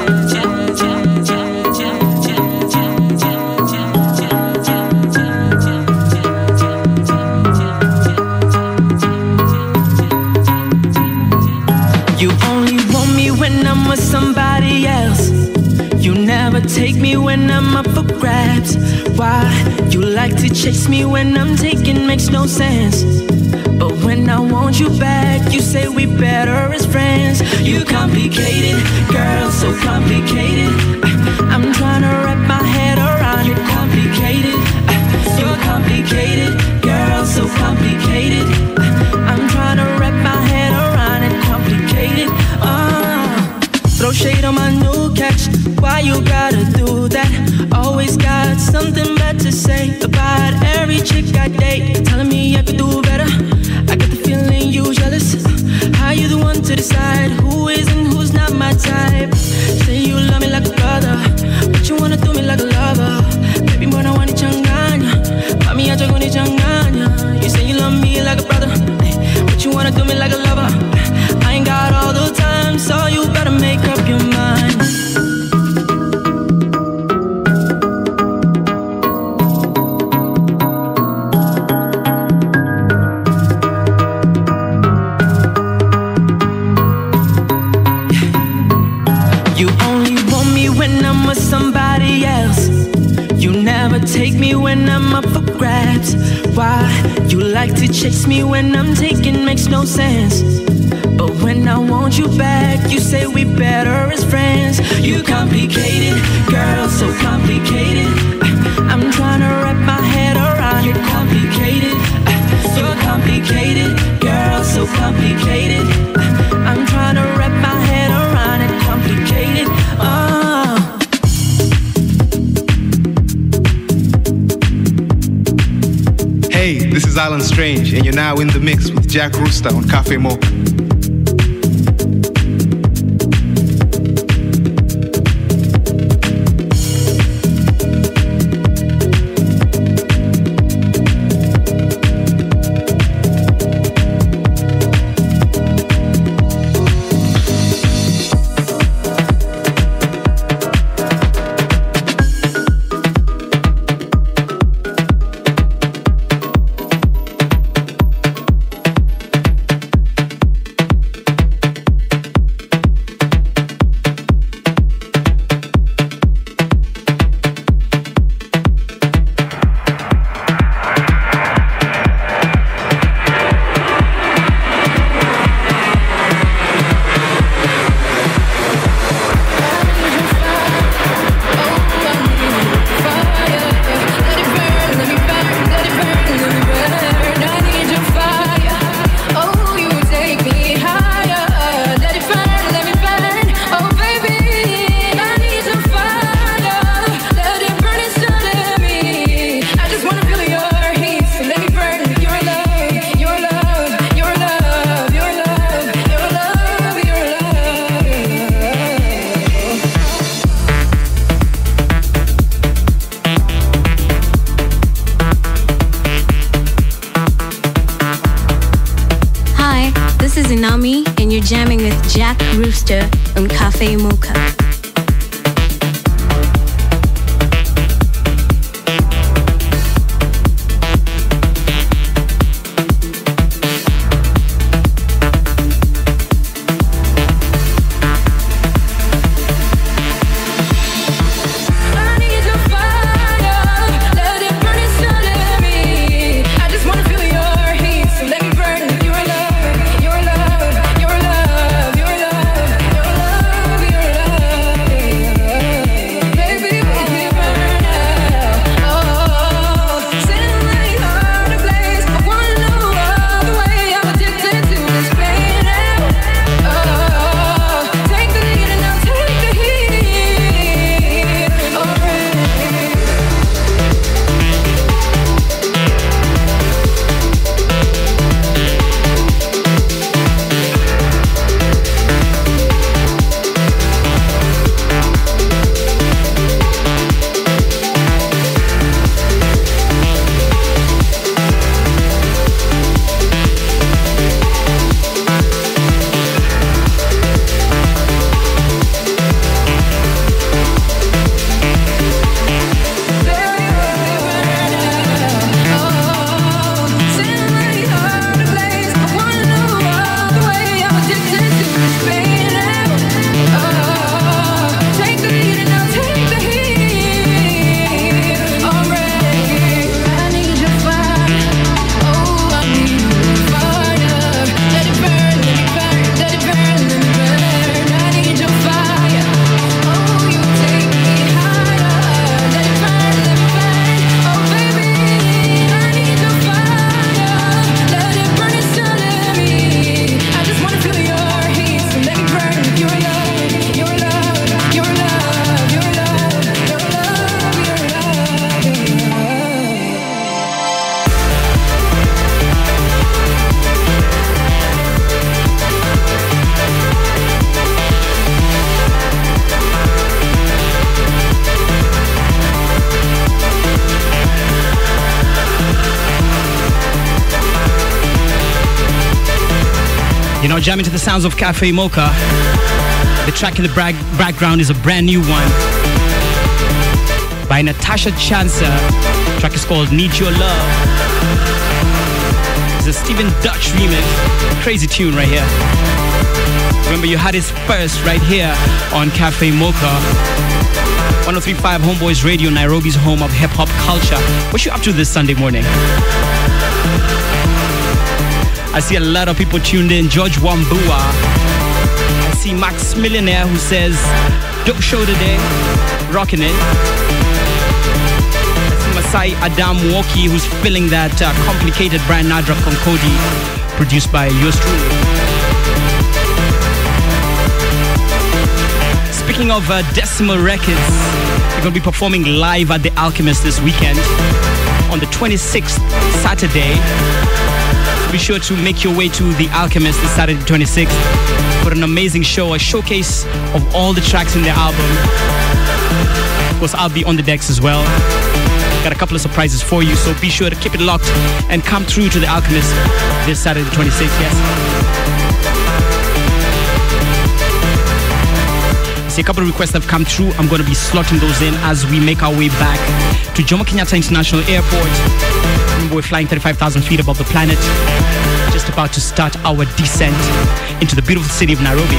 You only want me when I'm with somebody else. You never take me when I'm up for grabs. Why? You like to chase me when I'm taking makes no sense. But when I want you back, you say we better as friends. You complicated, girl, so complicated. I'm trying to wrap my head around it. Complicated, you're complicated, girl, so complicated. I'm trying to wrap my head around it. Complicated, uh. Throw shade on my new catch. Why you gotta do that? Always got something bad to say about every chick I date. Telling me I could do better. I get the feeling you jealous. How you the one to decide who is and who's not my type? Say you love me like a brother, but you wanna do me like a lover. Baby, mbona wanichanganya? Mami, acha kunichanganya. chase me when I'm taking makes no sense. But when I want you back, you say we better as friends. You complicated, girl, so complicated. I'm trying to wrap my head around it. Complicated, so complicated, girl, so complicated. I'm trying to wrap my head around it. Complicated, oh. Hey, this is Alan Strange, and you're now in the mix with Jack Rooster on Caffé Mocha. Jamming with Jack Rooster on Caffé Mocha. You know, jamming to the sounds of Caffé Mocha. The track in the bra- background is a brand new one by Natasha Chancer. The track is called Need Your Love. It's a Stephen Dutch remix. Crazy tune right here. Remember, you had it first right here on Caffé Mocha. one oh three point five Homeboys Radio, Nairobi's home of hip-hop culture. What you up to this Sunday morning? I see a lot of people tuned in. George Wambua. I see Max Millionaire who says, dope show today. Rocking it. I see Masai Adam Woki who's feeling that uh, complicated Brian Nadra Concodi produced by yours truly. Speaking of uh, Decimal Records, they're going to be performing live at The Alchemist this weekend on the twenty-sixth, Saturday. Be sure to make your way to The Alchemist this Saturday twenty-sixth for an amazing show, a showcase of all the tracks in the album. Of course, I'll be on the decks as well. Got a couple of surprises for you, so be sure to keep it locked and come through to The Alchemist this Saturday twenty-sixth, yes. See, a couple of requests have come through. I'm going to be slotting those in as we make our way back to Jomo Kenyatta International Airport. Remember, we're flying thirty-five thousand feet above the planet, just about to start our descent into the beautiful city of Nairobi.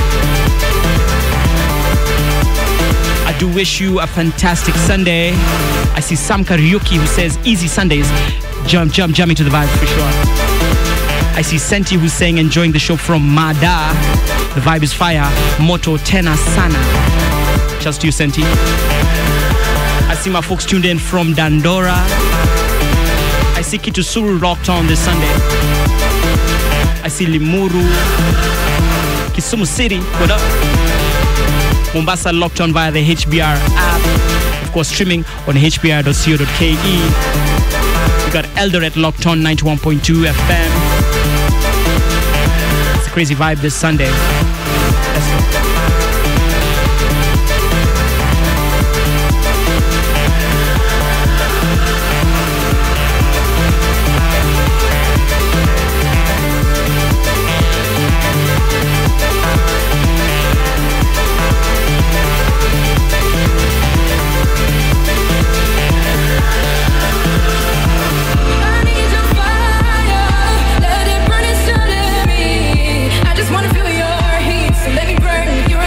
I do wish you a fantastic Sunday. I see Sam Karaoke who says, easy Sundays, jump, jump, jump into the vibe for sure. I see Senti who's saying, enjoying the show from Mada. The vibe is fire. Moto tena sana. Just to you, Senti. I see my folks tuned in from Dandora. I see Kitusuru locked on this Sunday. I see Limuru, Kisumu City, what up? Mombasa locked on via the H B R app. Of course, streaming on h b r dot co dot k e. We got Eldoret locked on ninety-one point two F M. It's a crazy vibe this Sunday. Let's go. Let it burn inside of me. I just wanna feel your heat, so let me burn you.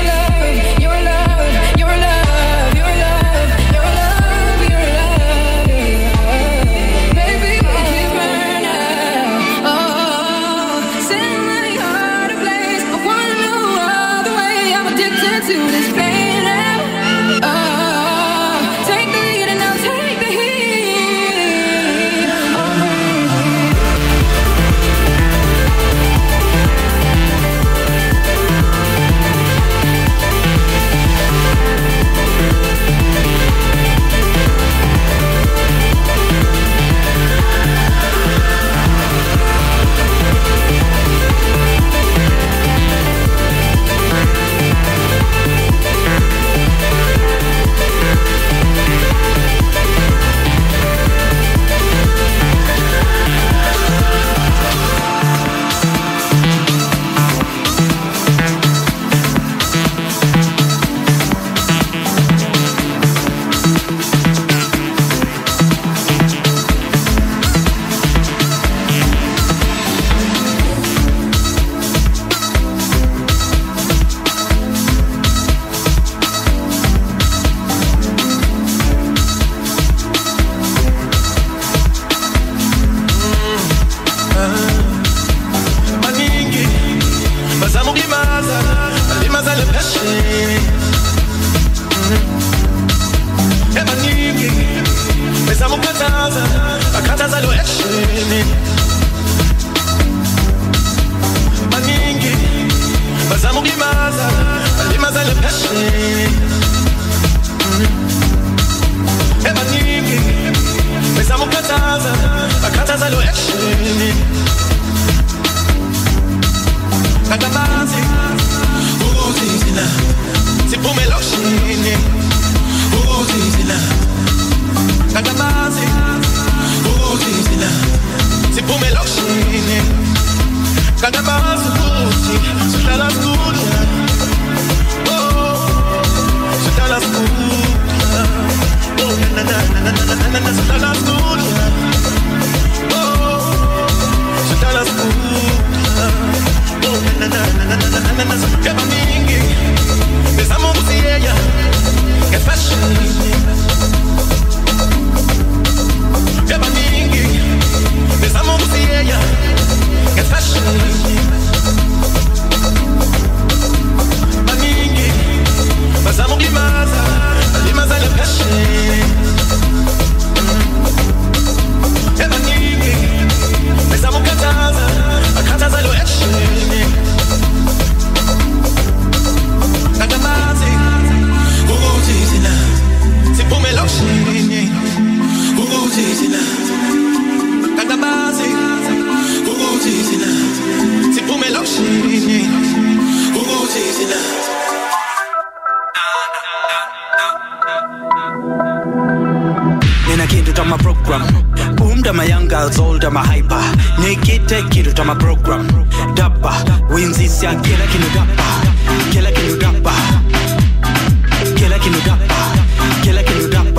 Nikite kitu tama program Dapa, winzisi ya kila kinu dapa Kila kinu dapa Kila kinu dapa Kila kinu dapa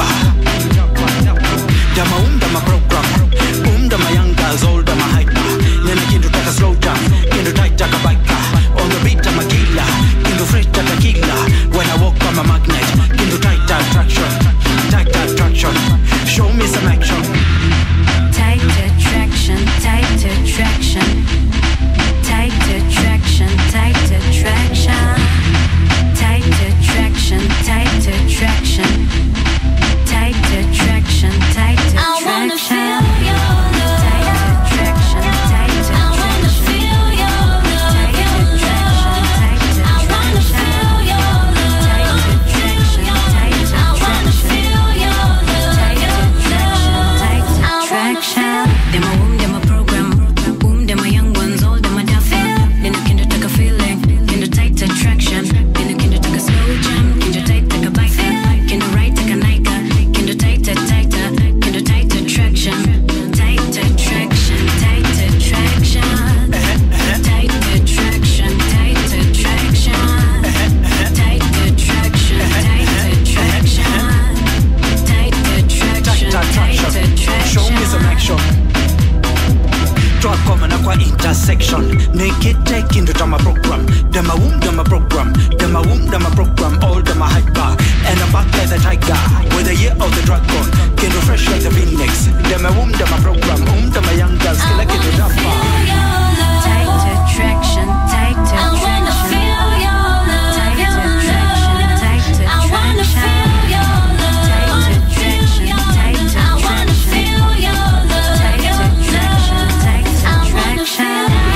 Dama um dama program Um dama young girls, old dama hyper Nena kindu taka slow down Kindu tight taka biker On the beat dama killer Kindu fresh taka killer When I walk I'm a magnet Kindu tight attraction Tight attraction Show me some action Tight attraction, tight attraction Tight attraction, tight attraction Tight attraction, tight attraction Tight attraction, tight attraction I wanna feel your love Tight attraction, tight attraction I wanna feel your love Tight attraction, tight attraction I wanna feel your love Tight attraction, tight attraction I wanna feel your love Tight attraction, tight attraction Them a womb, them a program Womb, them a young ones, all them a daft Then you can do take a feeling Can do tight attraction Then you can do take a slow jam Can do tight take a bike Can do right take a Nike Can do tighter, tighter Can do tight attraction Tight attraction, tight attraction Tight attraction, tight attraction Tight attraction, tight attraction Tight attraction, tight attraction Show me some action Drop coming up kwa intersection Naked take into dama program Dama womb, dama program Dama womb, dama program All dama hyper And I'm back like the tiger With the year of the dragon Kinda fresh like the phoenix Dama womb, dama program Um, dama young girls Kila kinda dappa Tight attraction, tight attraction I wanna feel your love Tight attraction, tight attraction I wanna feel your love Tight attraction, tight attraction I wanna feel your love Tight attraction, tight attraction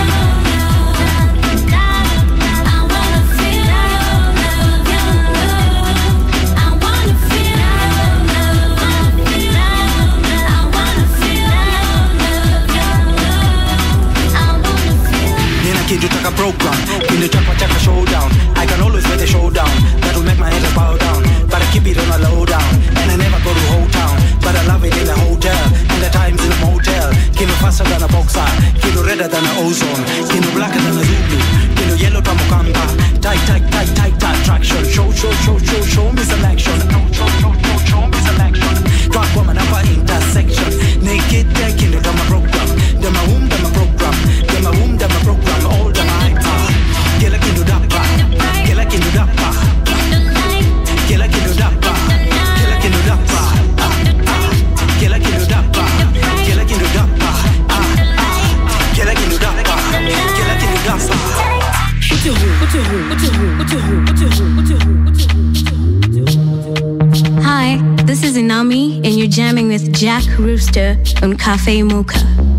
Kindu taka program Kindu taka taka showdown I can always get a showdown That will make my head bow down But I keep it on a low down And I never go to whole town But I love it in a hotel And the times in a motel Kindu faster than a boxer Kindu redder than an ozone Kindu blacker than a Zulu Kindu yellow tamukamba Tight, tight, tight, tight attraction Show, show, show, show, show me some action Show, show, show, show me some action Drop woman up an intersection Naked tech Kindu dama program Dama womb, dama program Dama womb, dama program All dama hyper Kila kindu dappa Kila kindu dappa Kila kindu dappa Kila kindu dappa Kila kindu dappa Kila kindu dappa Kila kindu dappa Kila kindu dappa Put your home, put your home, put your home, put your home, put your home, put your home, put your home. Hi, this is Inami, and you're jamming with Jack Rooster on Caffé Mocha.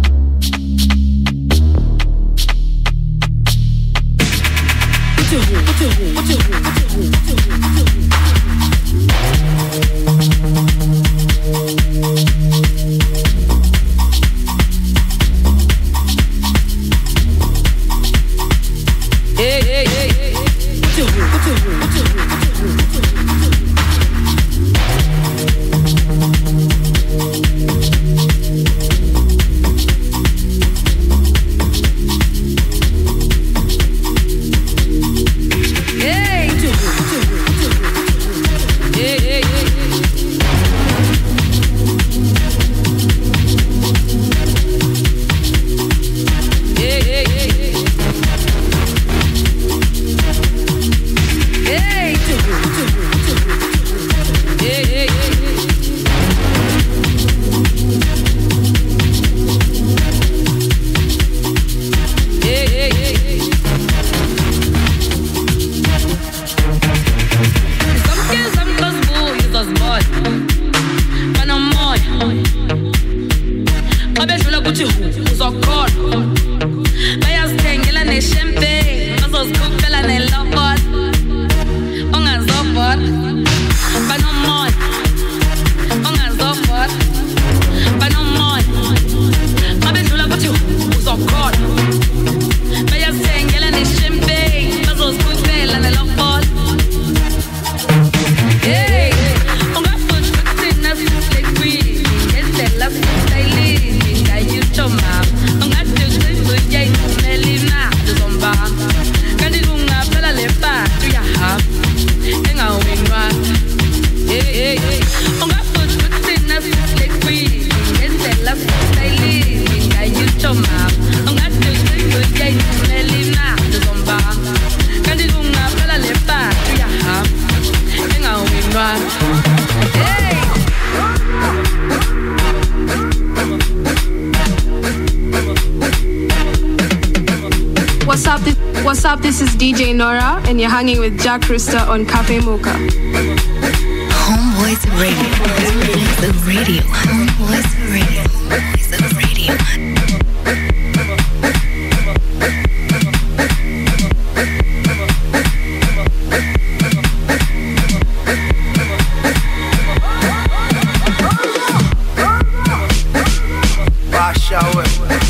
Put your home, put your home, put your home, put your home, put your home, put your home. Hey, hey, hey, hey. Put your home, put your home, put your home, put your home, put your home, put your home. What's up? This, what's up? This is D J Nora, and you're hanging with Jack Rooster on Caffé Mocha. Homeboys Radio. Homeboys the Radio. Homeboys Radio. Homeboys the Radio. Wash out.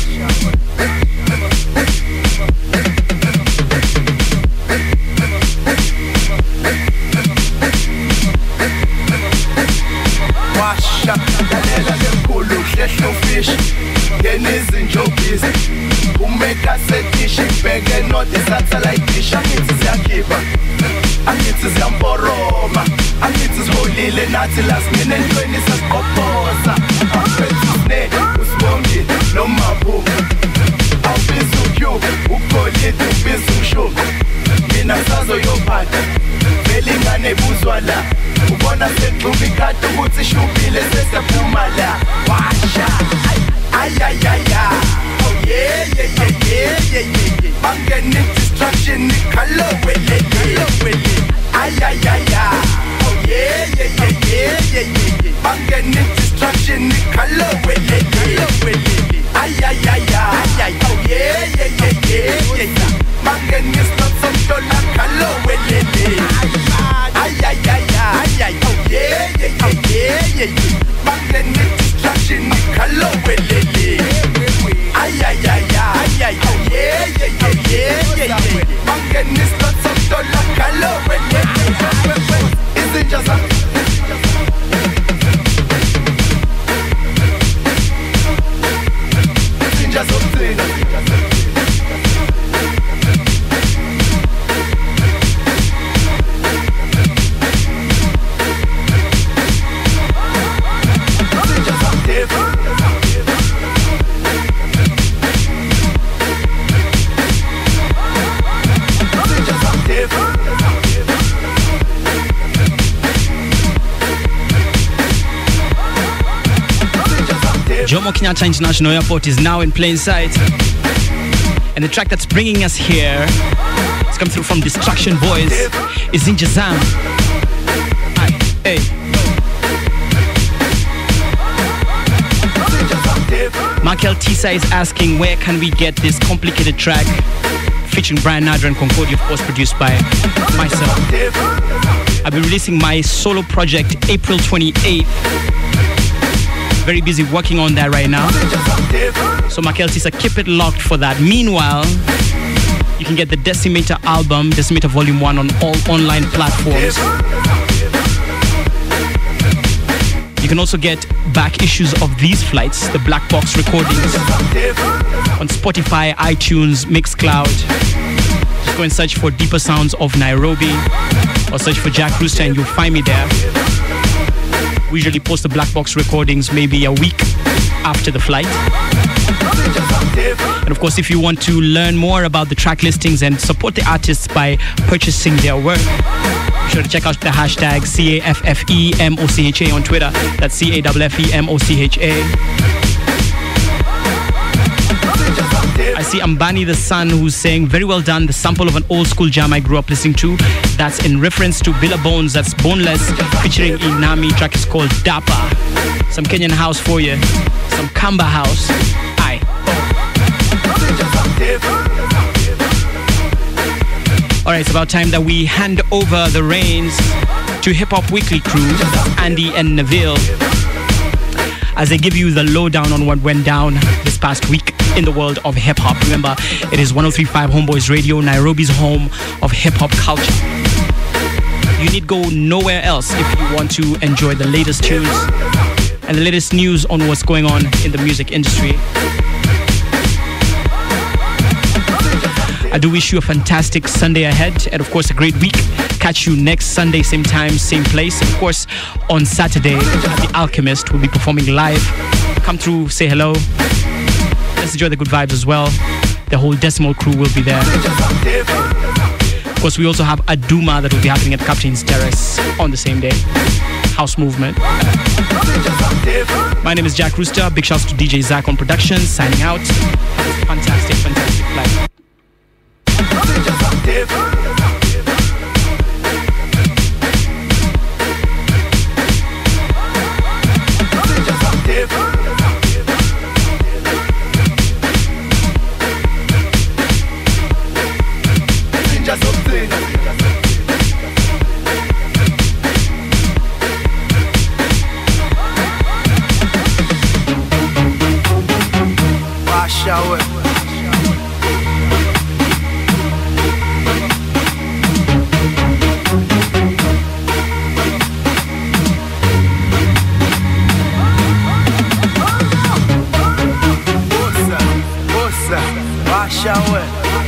Then is in your business. Who make us a dish, beg and not the satellite dish. I need to Zakiba. I need to Zamboroma. I need to Holy Lenati last minute when it's a Coposa. I'm going to snake, who's wonky, no mabu. I'll be so cute, who call it to be so show. Minasazo yo bad. Belingane buzwala. Ubona setlubikatu kuti shubile sese pumala. Washa. Ay, ay, ay, ay. Oh yeah, yeah, yeah, yeah, yeah, yeah. Bangin' in destruction, ni kalo wele, kalo wele. Ay, ay, ay, ay. Oh yeah, yeah, yeah, yeah, yeah, yeah. Bangin' in destruction, ni kalo wele, kalo wele. Ay, ay, ay, ay. Oh yeah, yeah, yeah, yeah, yeah, yeah. Bangin' is not some dollar, kalo wele. Ay, ay, ay, ay. Oh yeah, yeah, yeah, yeah, yeah, yeah. Bangin' in destruction, ni kalo wele. Ay, ay, ay, ay, ay, oh yeah, yeah, yeah, yeah, yeah, yeah. Bangin' is not some dollar, kalo wele. Is it just a Is it just something? Jomo Kenyatta International Airport is now in plain sight. And the track that's bringing us here, it's come through from Destruction Boys, is in Jazam. Aye, hey. Markel Tisa is asking, where can we get this complicated track featuring Brian Nadra and Concordia, of course produced by myself. I'll be releasing my solo project April twenty-eighth. Very busy working on that right now. So Markel Tisa, keep it locked for that. Meanwhile, you can get the Decimator album, Decimator Volume one, on all online platforms. You can also get back issues of these flights, the Black Box recordings, on Spotify, iTunes, Mixcloud. Just go and search for Deeper Sounds of Nairobi or search for Jack Rooster and you'll find me there. We usually post the Black Box recordings maybe a week after the flight. And of course, if you want to learn more about the track listings and support the artists by purchasing their work, be sure to check out the hashtag C A F F E M O C H A on Twitter. That's C A F F E M O C H A. I see Ambani the Sun who's saying, very well done, the sample of an old school jam I grew up listening to. That's in reference to Billa Bones, that's Boneless, featuring Inami. Track is called Dapa. Some Kenyan house for you. Some Kamba house. Aye. Alright, it's about time that we hand over the reins to Hip Hop Weekly crew, Andy and Neville, as they give you the lowdown on what went down this past week in the world of hip-hop. Remember, it is one oh three point five Homeboys Radio, Nairobi's home of hip-hop culture. You need go nowhere else if you want to enjoy the latest tunes and the latest news on what's going on in the music industry. I do wish you a fantastic Sunday ahead and of course a great week. Catch you next Sunday, same time, same place. Of course, on Saturday, The Alchemist will be performing live. Come through, say hello. Let's enjoy the good vibes as well. The whole Decimal crew will be there. Of course, we also have a Duma that will be happening at Captain's Terrace on the same day. House movement. My name is Jack Rooster. Big shouts to D J Zach on production. Signing out. Have a fantastic, fantastic life. shower.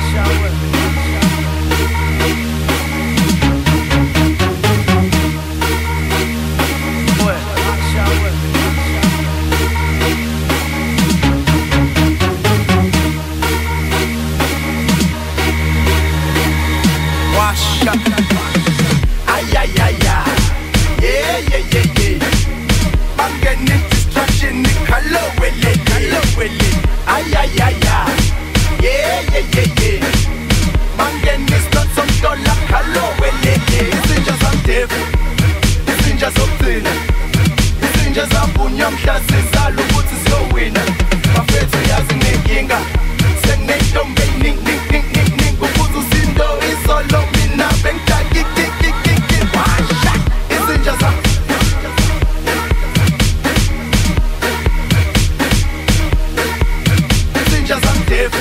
Wash up. Ay ay ay ay. Yeah yeah yeah yeah. Banging distraction, color with it, color with it. Ay ay ay ay. Yeah yeah yeah yeah. Banging is not some dollar, color with it. Isn't just some devil. Isn't just something. Isn't just a punyam shasi salu ukuthi siyowina. Bafethu yazi nginkinga. Senginetombe ning ning ning ning ning ukuze usindo isolo mina bengitaki ki ki ki ki. Washa. Isn't just a Isn't just some devil.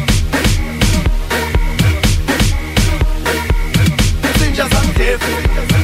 Devil.